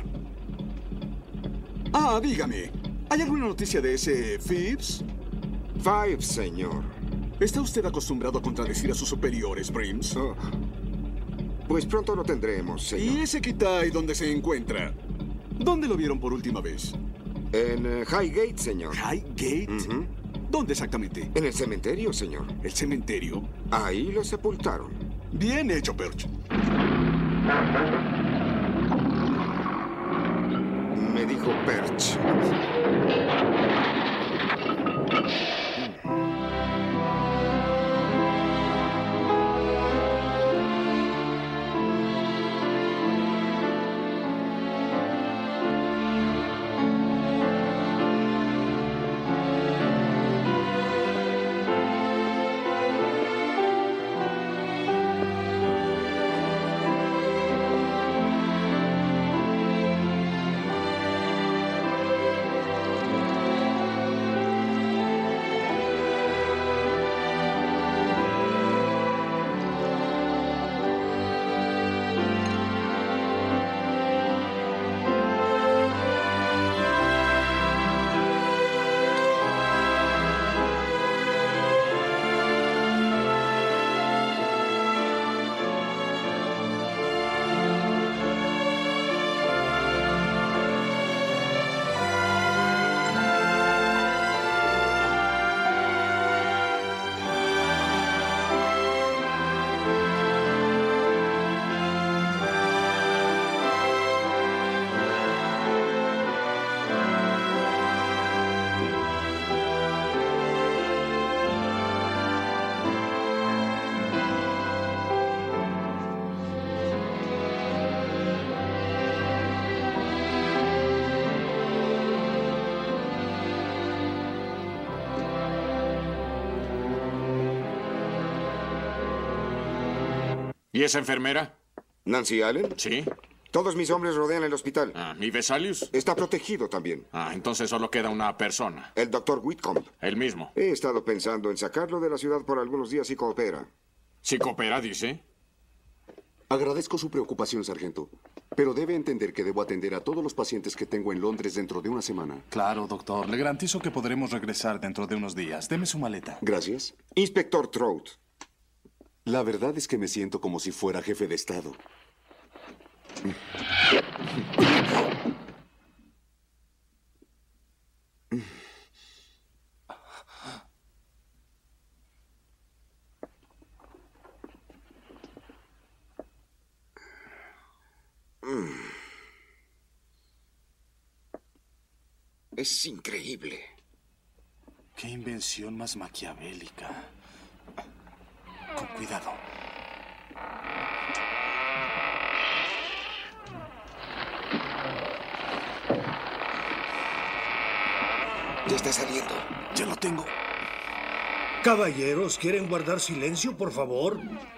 Ah, dígame. ¿Hay alguna noticia de ese Phipps? Five, señor. ¿Está usted acostumbrado a contradecir a sus superiores, Brims? Oh. Pues pronto lo tendremos, señor. ¿Y ese Kitai dónde se encuentra? ¿Dónde lo vieron por última vez? En uh, Highgate, señor. ¿Highgate? Uh-huh. ¿Dónde exactamente? En el cementerio, señor. ¿El cementerio? Ahí lo sepultaron. Bien hecho, Perch. Me dijo Perch. ¿Y esa enfermera? ¿Nancy Allen? Sí. Todos mis hombres rodean el hospital. Ah, ¿y Vesalius? Está protegido también. Ah, entonces solo queda una persona. El doctor Whitcomb. El mismo. He estado pensando en sacarlo de la ciudad por algunos días si coopera. ¿Si coopera, dice? Agradezco su preocupación, sargento. Pero debe entender que debo atender a todos los pacientes que tengo en Londres dentro de una semana. Claro, doctor. Le garantizo que podremos regresar dentro de unos días. Deme su maleta. Gracias. Inspector Trout. La verdad es que me siento como si fuera jefe de Estado. Es increíble. Qué invención más maquiavélica. Con cuidado. Ya está saliendo. Ya lo tengo. Caballeros, ¿quieren guardar silencio, por favor?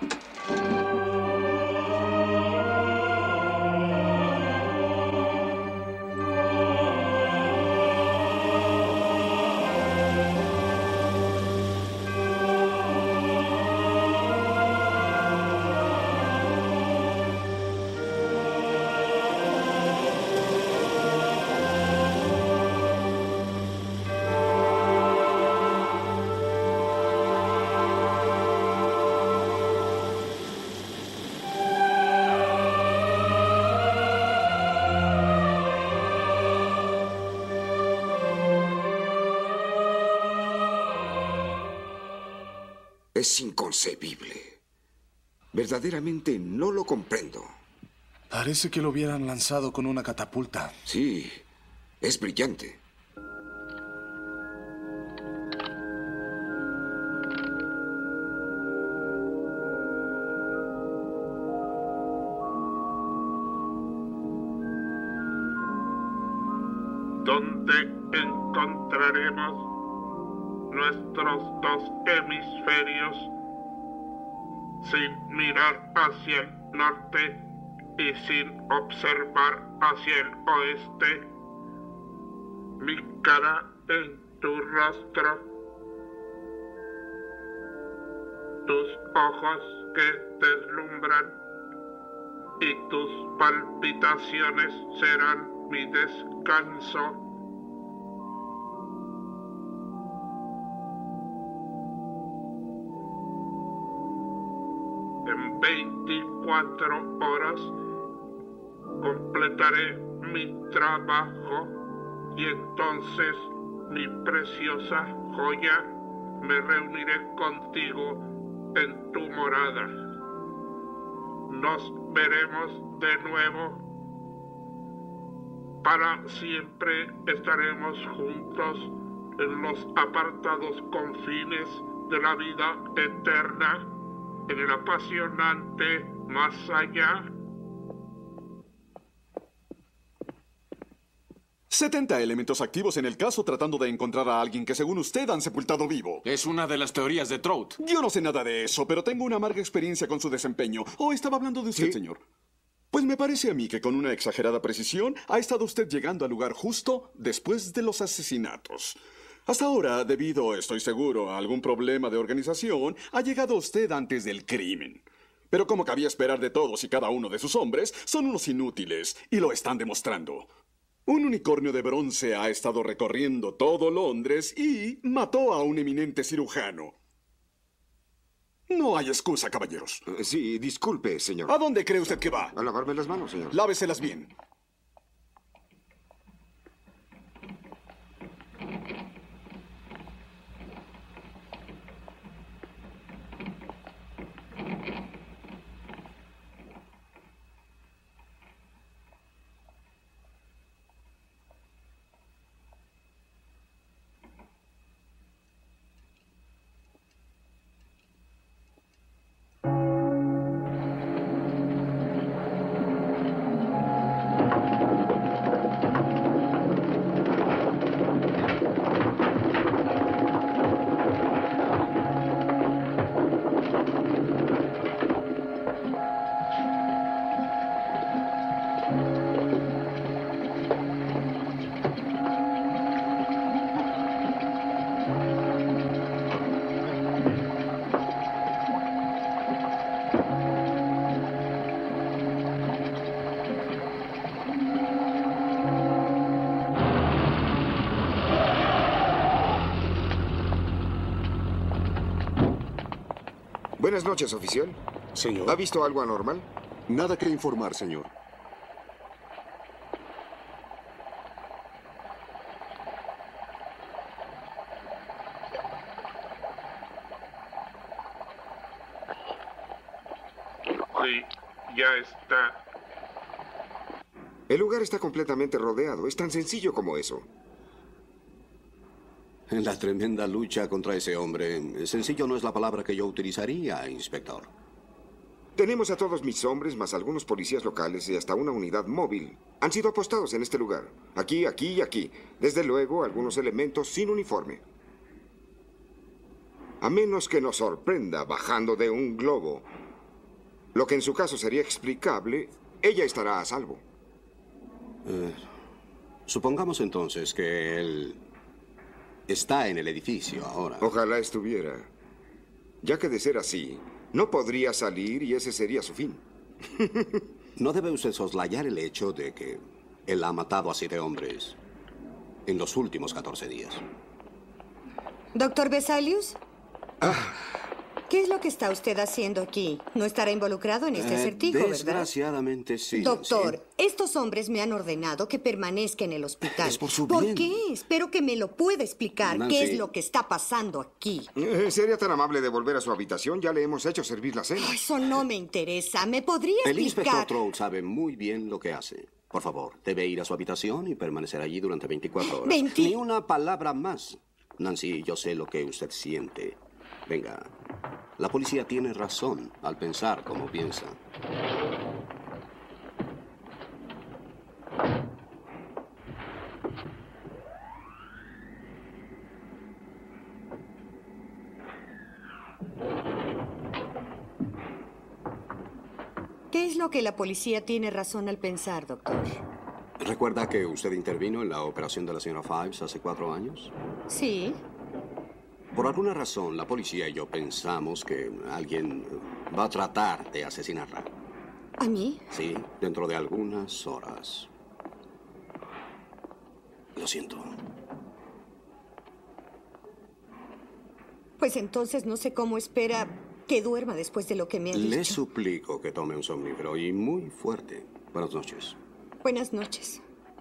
Es inconcebible. Verdaderamente no lo comprendo. Parece que lo hubieran lanzado con una catapulta. Sí, es brillante. ¿Dónde encontraremos nuestros dos hemisferios sin mirar hacia el norte y sin observar hacia el oeste? Mi cara en tu rostro, tus ojos que deslumbran y tus palpitaciones serán mi descanso. En veinticuatro horas completaré mi trabajo y entonces, mi preciosa joya, me reuniré contigo en tu morada. Nos veremos de nuevo. Para siempre estaremos juntos en los apartados confines de la vida eterna, en el apasionante más allá. setenta elementos activos en el caso tratando de encontrar a alguien que según usted han sepultado vivo. Es una de las teorías de Trout. Yo no sé nada de eso, pero tengo una amarga experiencia con su desempeño. ¿O estaba hablando de usted, ¿Sí? señor? Pues me parece a mí que con una exagerada precisión ha estado usted llegando al lugar justo después de los asesinatos. Hasta ahora, debido, estoy seguro, a algún problema de organización, ha llegado usted antes del crimen. Pero como cabía esperar de todos y cada uno de sus hombres, son unos inútiles y lo están demostrando. Un unicornio de bronce ha estado recorriendo todo Londres y mató a un eminente cirujano. No hay excusa, caballeros. Uh, sí, disculpe, señor. ¿A dónde cree usted que va? A lavarme las manos, señor. Láveselas bien. Buenas noches, oficial. Señor. ¿Ha visto algo anormal? Nada que informar, señor. Sí, ya está. El lugar está completamente rodeado. Es tan sencillo como eso. La tremenda lucha contra ese hombre. Sencillo no es la palabra que yo utilizaría, inspector. Tenemos a todos mis hombres, más algunos policías locales y hasta una unidad móvil. Han sido apostados en este lugar. Aquí, aquí y aquí. Desde luego, algunos elementos sin uniforme. A menos que nos sorprenda bajando de un globo, lo que en su caso sería explicable, ella estará a salvo. Eh, supongamos entonces que él está en el edificio ahora. Ojalá estuviera. Ya que de ser así, no podría salir y ese sería su fin. No debe usted soslayar el hecho de que él ha matado a siete hombres en los últimos catorce días. Doctor Vesalius, Ah, ¿qué es lo que está usted haciendo aquí? No estará involucrado en este eh, acertijo, ¿verdad? Desgraciadamente sí. Doctor, sí. estos hombres me han ordenado que permanezca en el hospital. Es por su ¿Por bien. qué? Espero que me lo pueda explicar. Nancy. ¿Qué es lo que está pasando aquí? Eh, ¿Sería tan amable de volver a su habitación? Ya le hemos hecho servir la cena. Eso no me interesa. ¿Me podría El inspector explicar? Trout sabe muy bien lo que hace. Por favor, debe ir a su habitación y permanecer allí durante veinticuatro horas. Veinti- Ni una palabra más. Nancy, yo sé lo que usted siente. Venga, la policía tiene razón al pensar como piensa. ¿Qué es lo que la policía tiene razón al pensar, doctor? ¿Recuerda que usted intervino en la operación de la señora Fives hace cuatro años? Sí. Por alguna razón, la policía y yo pensamos que alguien va a tratar de asesinarla. ¿A mí? Sí, dentro de algunas horas. Lo siento. Pues entonces no sé cómo espera que duerma después de lo que me ha Le dicho. suplico que tome un somnífero y muy fuerte. Buenas noches. Buenas noches.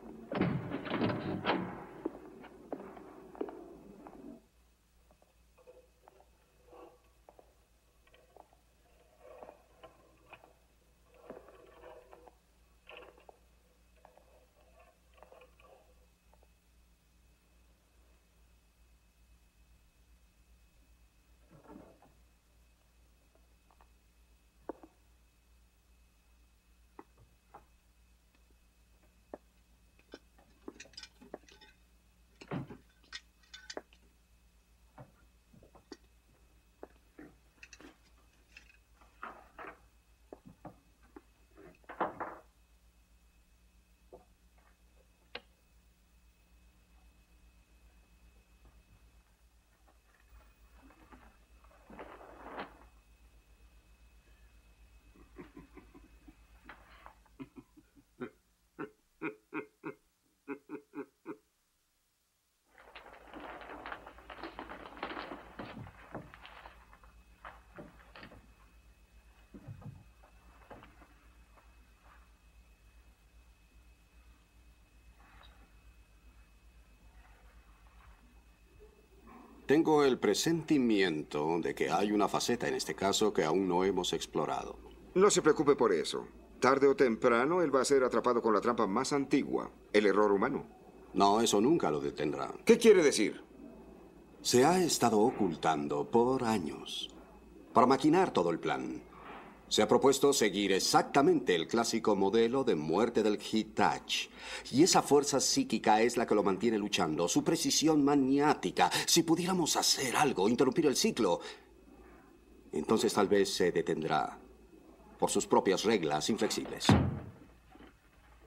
Tengo el presentimiento de que hay una faceta en este caso que aún no hemos explorado. No se preocupe por eso. Tarde o temprano, él va a ser atrapado con la trampa más antigua, el error humano. No, eso nunca lo detendrá. ¿Qué quiere decir? Se ha estado ocultando por años para maquinar todo el plan. Se ha propuesto seguir exactamente el clásico modelo de muerte del Hitachi. Y esa fuerza psíquica es la que lo mantiene luchando, su precisión maniática. Si pudiéramos hacer algo, interrumpir el ciclo, entonces tal vez se detendrá por sus propias reglas inflexibles.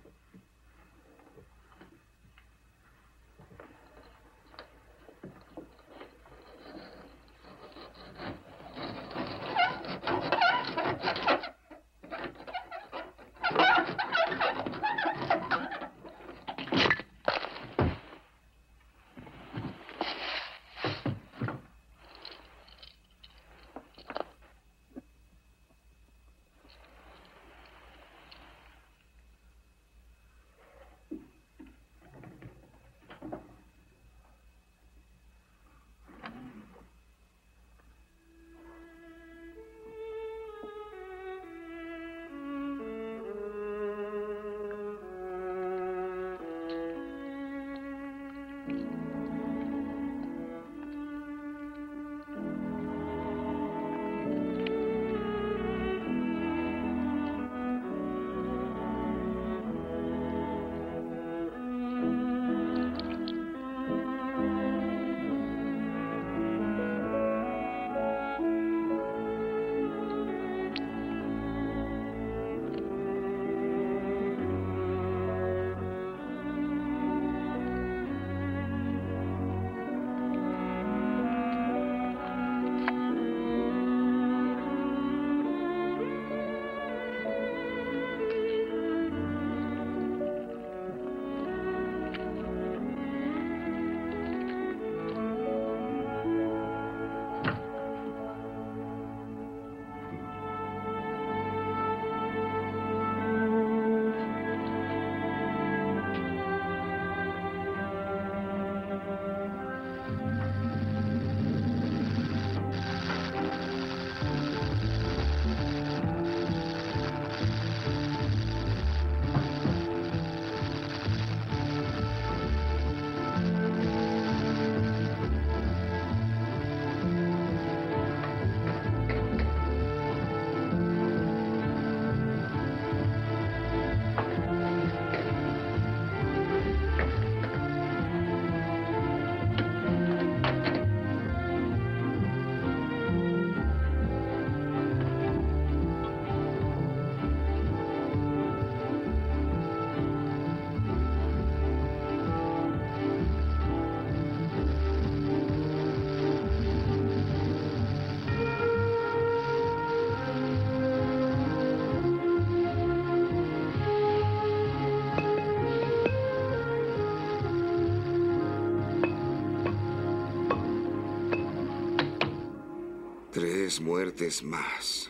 Tres muertes más.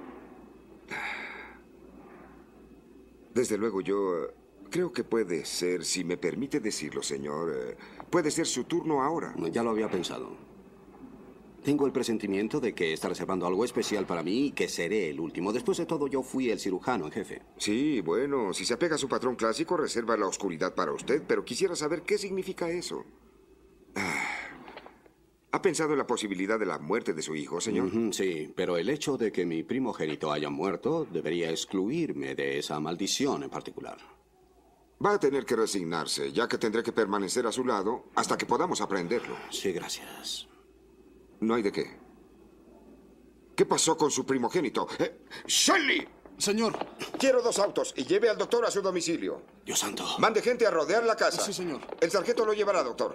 Desde luego yo eh, creo que puede ser, si me permite decirlo, señor, eh, puede ser su turno ahora. Ya lo había pensado. Tengo el presentimiento de que está reservando algo especial para mí y que seré el último. Después de todo, yo fui el cirujano en jefe. Sí, bueno, si se apega a su patrón clásico, reserva la oscuridad para usted, pero quisiera saber qué significa eso. Ah, ¿ha pensado en la posibilidad de la muerte de su hijo, señor? Ujú, sí, pero el hecho de que mi primogénito haya muerto debería excluirme de esa maldición en particular. Va a tener que resignarse, ya que tendré que permanecer a su lado hasta que podamos aprenderlo. Sí, gracias. No hay de qué. ¿Qué pasó con su primogénito? Eh, ¡Shelley! Señor. Quiero dos autos y lleve al doctor a su domicilio. Dios santo. Mande gente a rodear la casa. Sí, señor. El sargento lo llevará, doctor.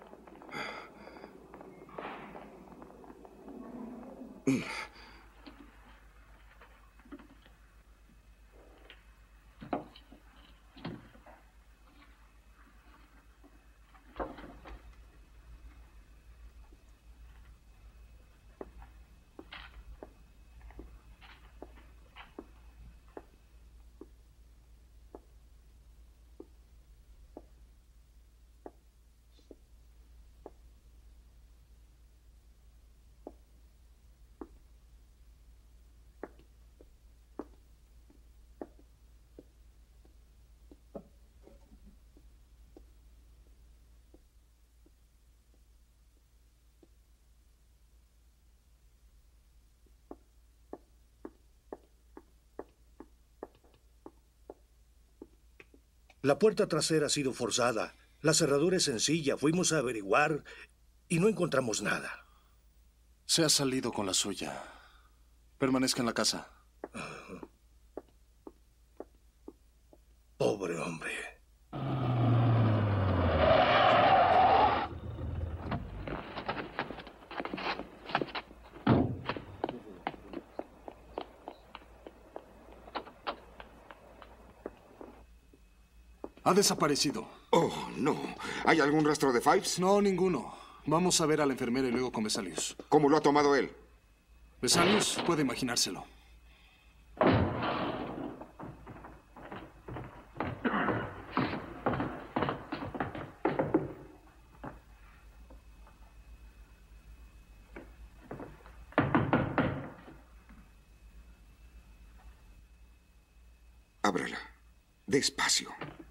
La puerta trasera ha sido forzada. La cerradura es sencilla. Fuimos a averiguar y no encontramos nada. Se ha salido con la suya. Permanezca en la casa. Pobre hombre. Ha desaparecido. Oh, no. ¿Hay algún rastro de Fives? No, ninguno. Vamos a ver a la enfermera y luego con Vesalius. ¿Cómo lo ha tomado él? Vesalius puede imaginárselo. Ábrala. Despacio.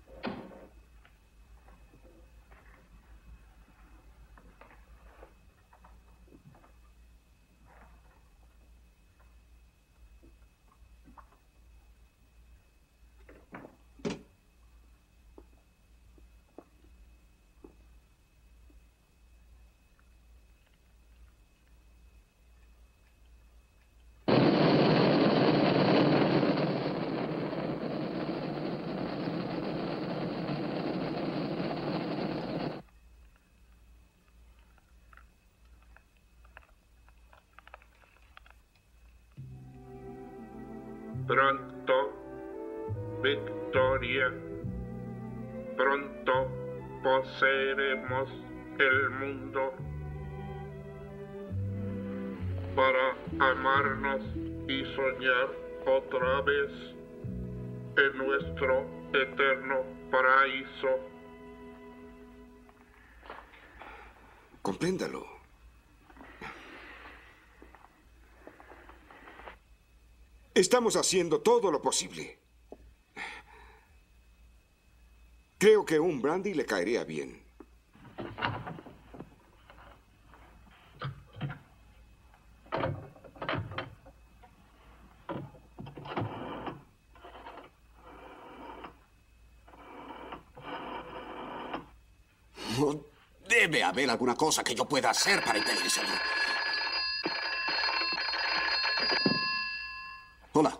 Pronto, victoria, pronto poseeremos el mundo para amarnos y soñar otra vez en nuestro eterno paraíso. Compréndalo. Estamos haciendo todo lo posible. Creo que un brandy le caería bien. No debe haber alguna cosa que yo pueda hacer para impedírselo. Hola.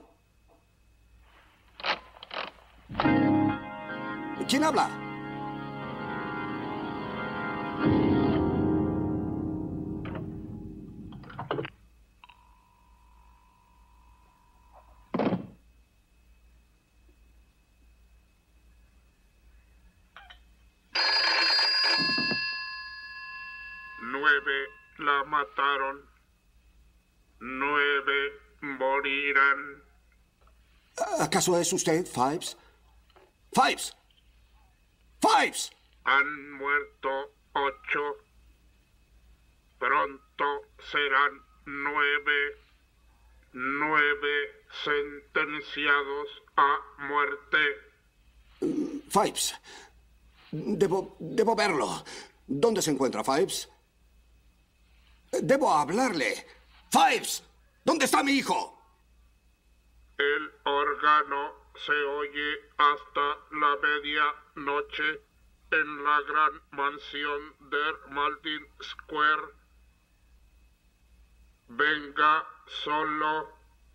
¿Quién habla? Nueve la mataron. nueve morirán. ¿Acaso es usted, Fives? ¡Fives! ¡Fives! Han muerto ocho. Pronto serán nueve. Nueve sentenciados a muerte. Fives. Debo, debo verlo. ¿Dónde se encuentra, Fives? Debo hablarle. Fives, ¿dónde está mi hijo? El órgano se oye hasta la medianoche en la gran mansión de Maldin Square. Venga solo.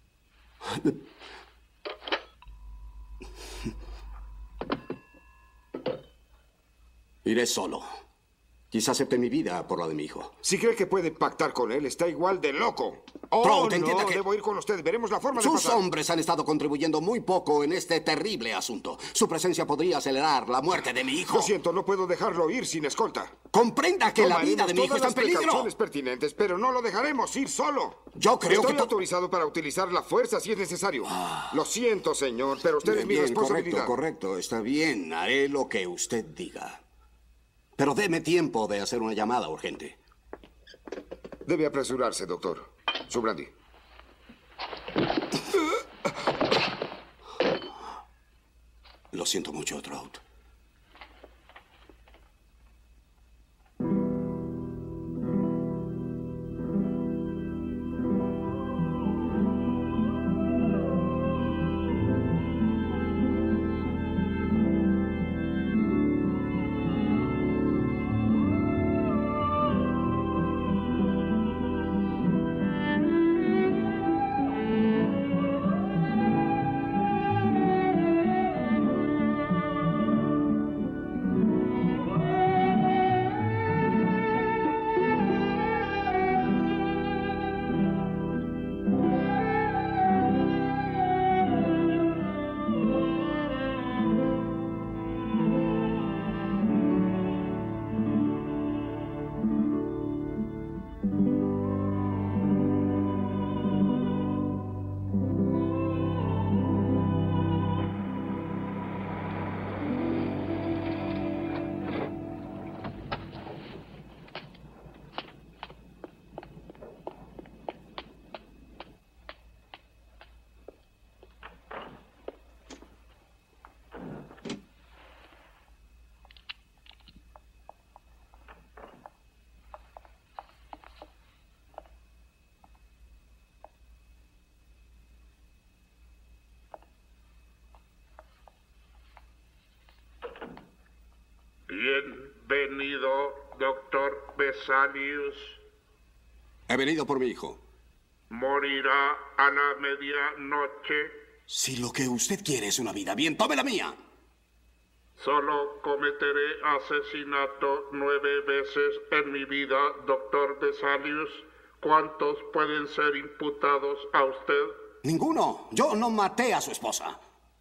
Iré solo. Quizá acepte mi vida por la de mi hijo. Si cree que puede pactar con él, está igual de loco. Oh, Trout, no, entienda que... debo ir con usted. Veremos la forma de Sus pasar. hombres han estado contribuyendo muy poco en este terrible asunto. Su presencia podría acelerar la muerte de mi hijo. Lo siento, no puedo dejarlo ir sin escolta. Comprenda que Tomaremos la vida de mi hijo está en todas las peligro. precauciones pertinentes, pero no lo dejaremos ir solo. Yo creo Estoy que... autorizado para utilizar la fuerza si es necesario. Ah. Lo siento, señor, pero usted Bien, es mi bien, responsabilidad. correcto, correcto. Está bien. Haré lo que usted diga. Pero deme tiempo de hacer una llamada urgente. Debe apresurarse, doctor. Su brandy. Lo siento mucho, Trout. Bienvenido, doctor Vesalius. He venido por mi hijo. Morirá a la medianoche. Si lo que usted quiere es una vida, bien, tome la mía. Solo cometeré asesinato nueve veces en mi vida, doctor Vesalius. ¿Cuántos pueden ser imputados a usted? Ninguno. Yo no maté a su esposa.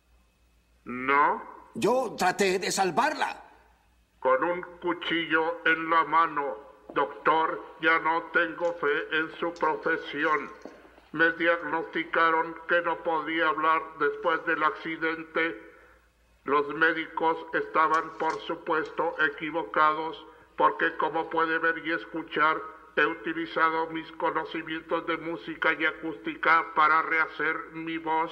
¿No? Yo traté de salvarla. Con un cuchillo en la mano. Doctor, ya no tengo fe en su profesión. Me diagnosticaron que no podía hablar después del accidente. Los médicos estaban, por supuesto, equivocados, porque como puede ver y escuchar, he utilizado mis conocimientos de música y acústica para rehacer mi voz.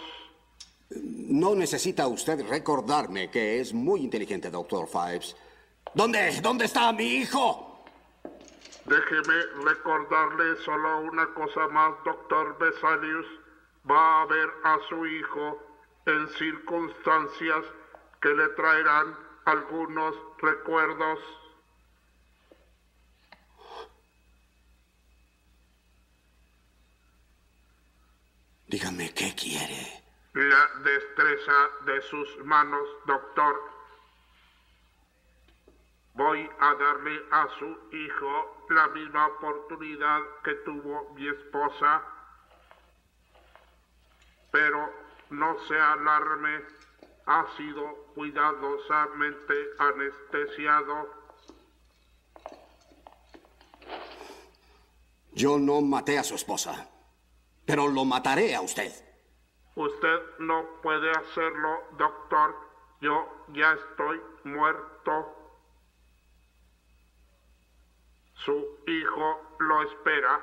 No necesita usted recordarme que es muy inteligente, doctor Fives. ¿Dónde, dónde está mi hijo? Déjeme recordarle solo una cosa más, doctor Vesalius. Va a ver a su hijo en circunstancias que le traerán algunos recuerdos. Dígame, ¿qué quiere? La destreza de sus manos, doctor. Voy a darle a su hijo la misma oportunidad que tuvo mi esposa. Pero no se alarme, ha sido cuidadosamente anestesiado. Yo no maté a su esposa. Pero lo mataré a usted. Usted no puede hacerlo, doctor. Yo ya estoy muerto. Su hijo lo espera.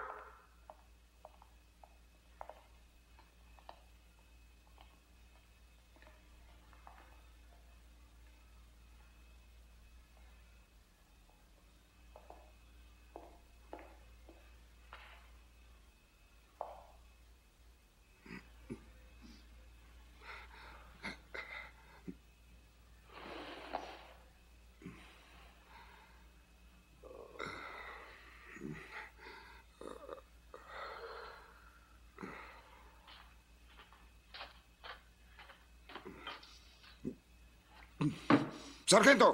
¡Sargento!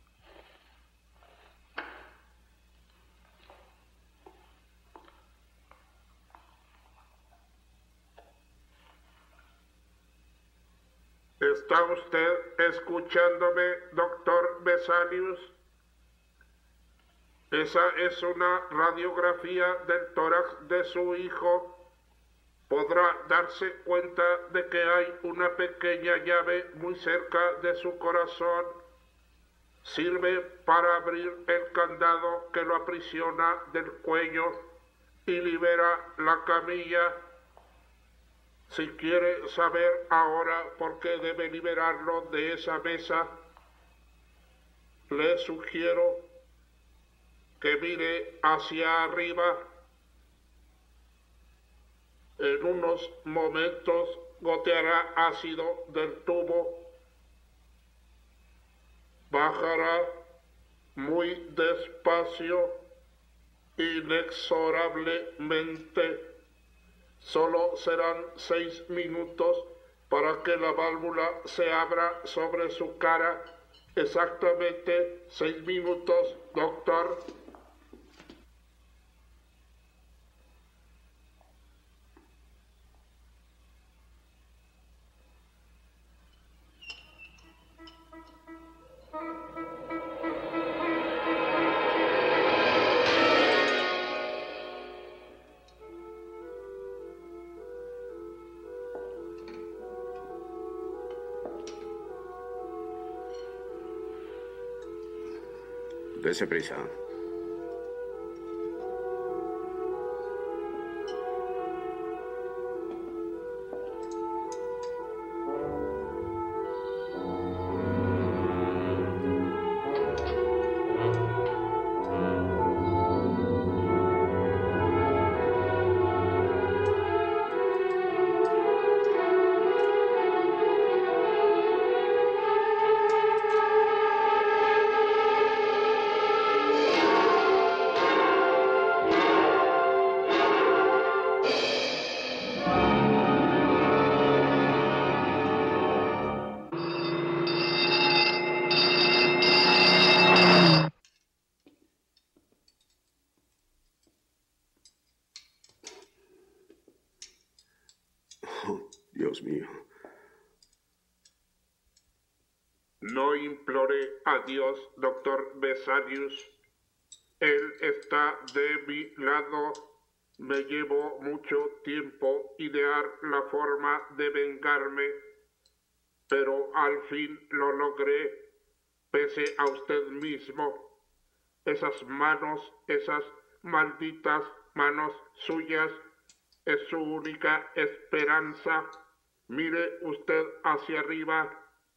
¿Está usted escuchándome, doctor Vesalius? Esa es una radiografía del tórax de su hijo. Podrá darse cuenta de que hay una pequeña llave muy cerca de su corazón. Sirve para abrir el candado que lo aprisiona del cuello y libera la camilla. Si quiere saber ahora por qué debe liberarlo de esa mesa, le sugiero que mire hacia arriba. En unos momentos goteará ácido del tubo. Bajará muy despacio, inexorablemente. Solo serán seis minutos para que la válvula se abra sobre su cara. Exactamente seis minutos, doctor. Dese prisa. Dios mío. No implore a Dios, doctor Vesalius. Él está de mi lado. Me llevó mucho tiempo idear la forma de vengarme, pero al fin lo logré, pese a usted mismo. Esas manos, esas malditas manos suyas, es su única esperanza. Mire usted hacia arriba.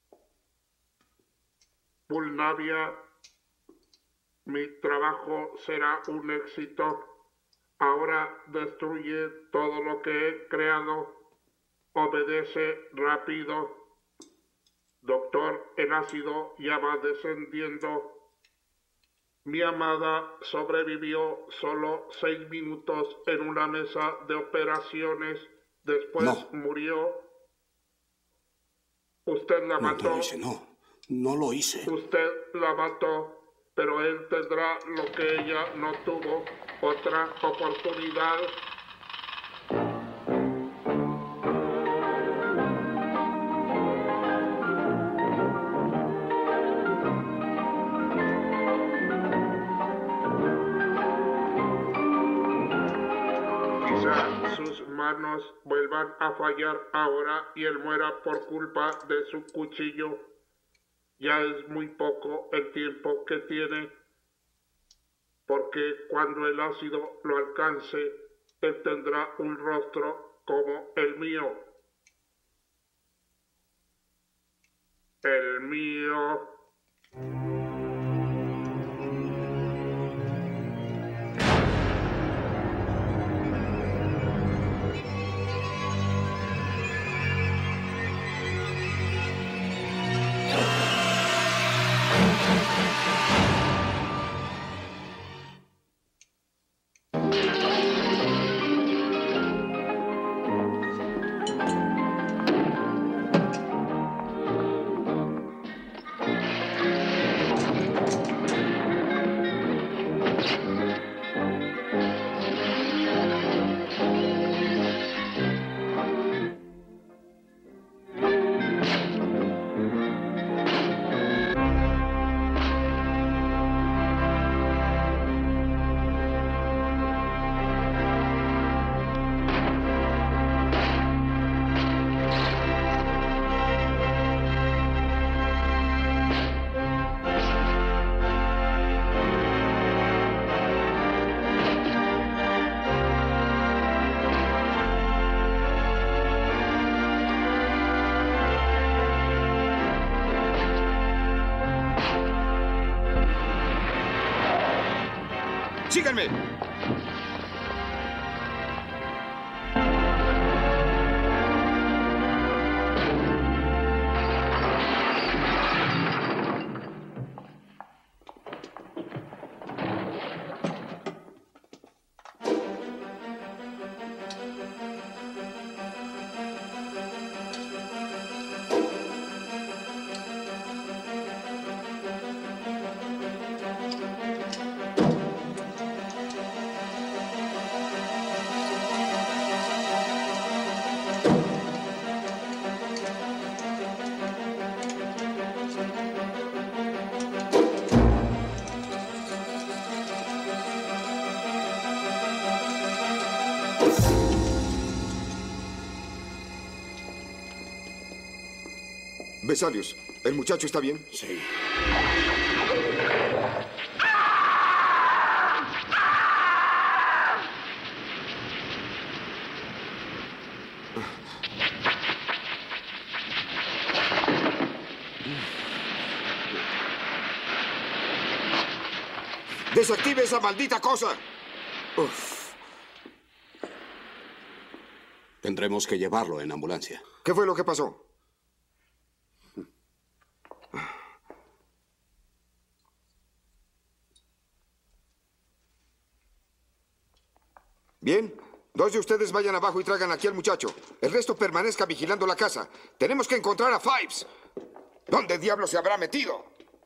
Pulnavia, mi trabajo será un éxito. Ahora destruye todo lo que he creado. Obedece rápido. Doctor, el ácido ya va descendiendo. Mi amada sobrevivió solo seis minutos en una mesa de operaciones. Después no. murió. Usted la mató. No lo hice, no. No lo hice. Usted la mató, pero él tendrá lo que ella no tuvo, otra oportunidad. Quizá sus manos vuelvan a fallar ahora y él muera por culpa de su cuchillo. Ya es muy poco el tiempo que tiene, porque cuando el ácido lo alcance, él tendrá un rostro como el mío. El mío. ¡Síganme! Vesalius, ¿el muchacho está bien? Sí. ¡Desactive esa maldita cosa! Uf. Tendremos que llevarlo en ambulancia. ¿Qué fue lo que pasó? Bien, dos de ustedes vayan abajo y traigan aquí al muchacho. El resto permanezca vigilando la casa. Tenemos que encontrar a Fives. ¿Dónde diablos se habrá metido?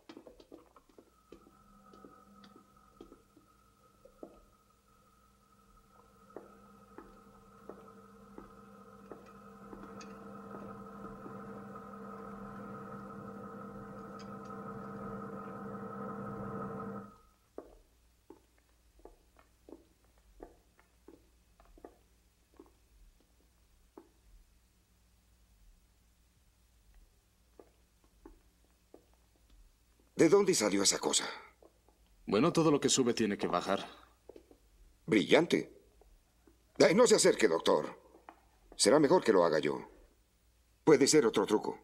¿De dónde salió esa cosa? Bueno, todo lo que sube tiene que bajar. Brillante. Ay, no se acerque, doctor. Será mejor que lo haga yo. Puede ser otro truco.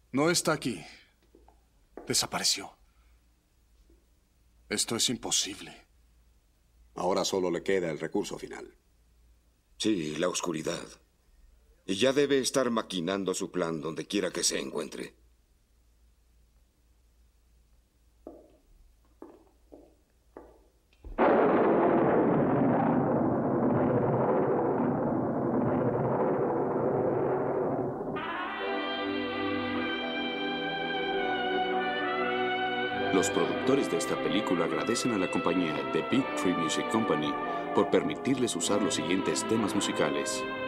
No está aquí. Desapareció. Esto es imposible. Ahora solo le queda el recurso final. Sí, la oscuridad. Y ya debe estar maquinando su plan donde quiera que se encuentre. Los productores de esta película agradecen a la compañía The Big Tree Music Company por permitirles usar los siguientes temas musicales.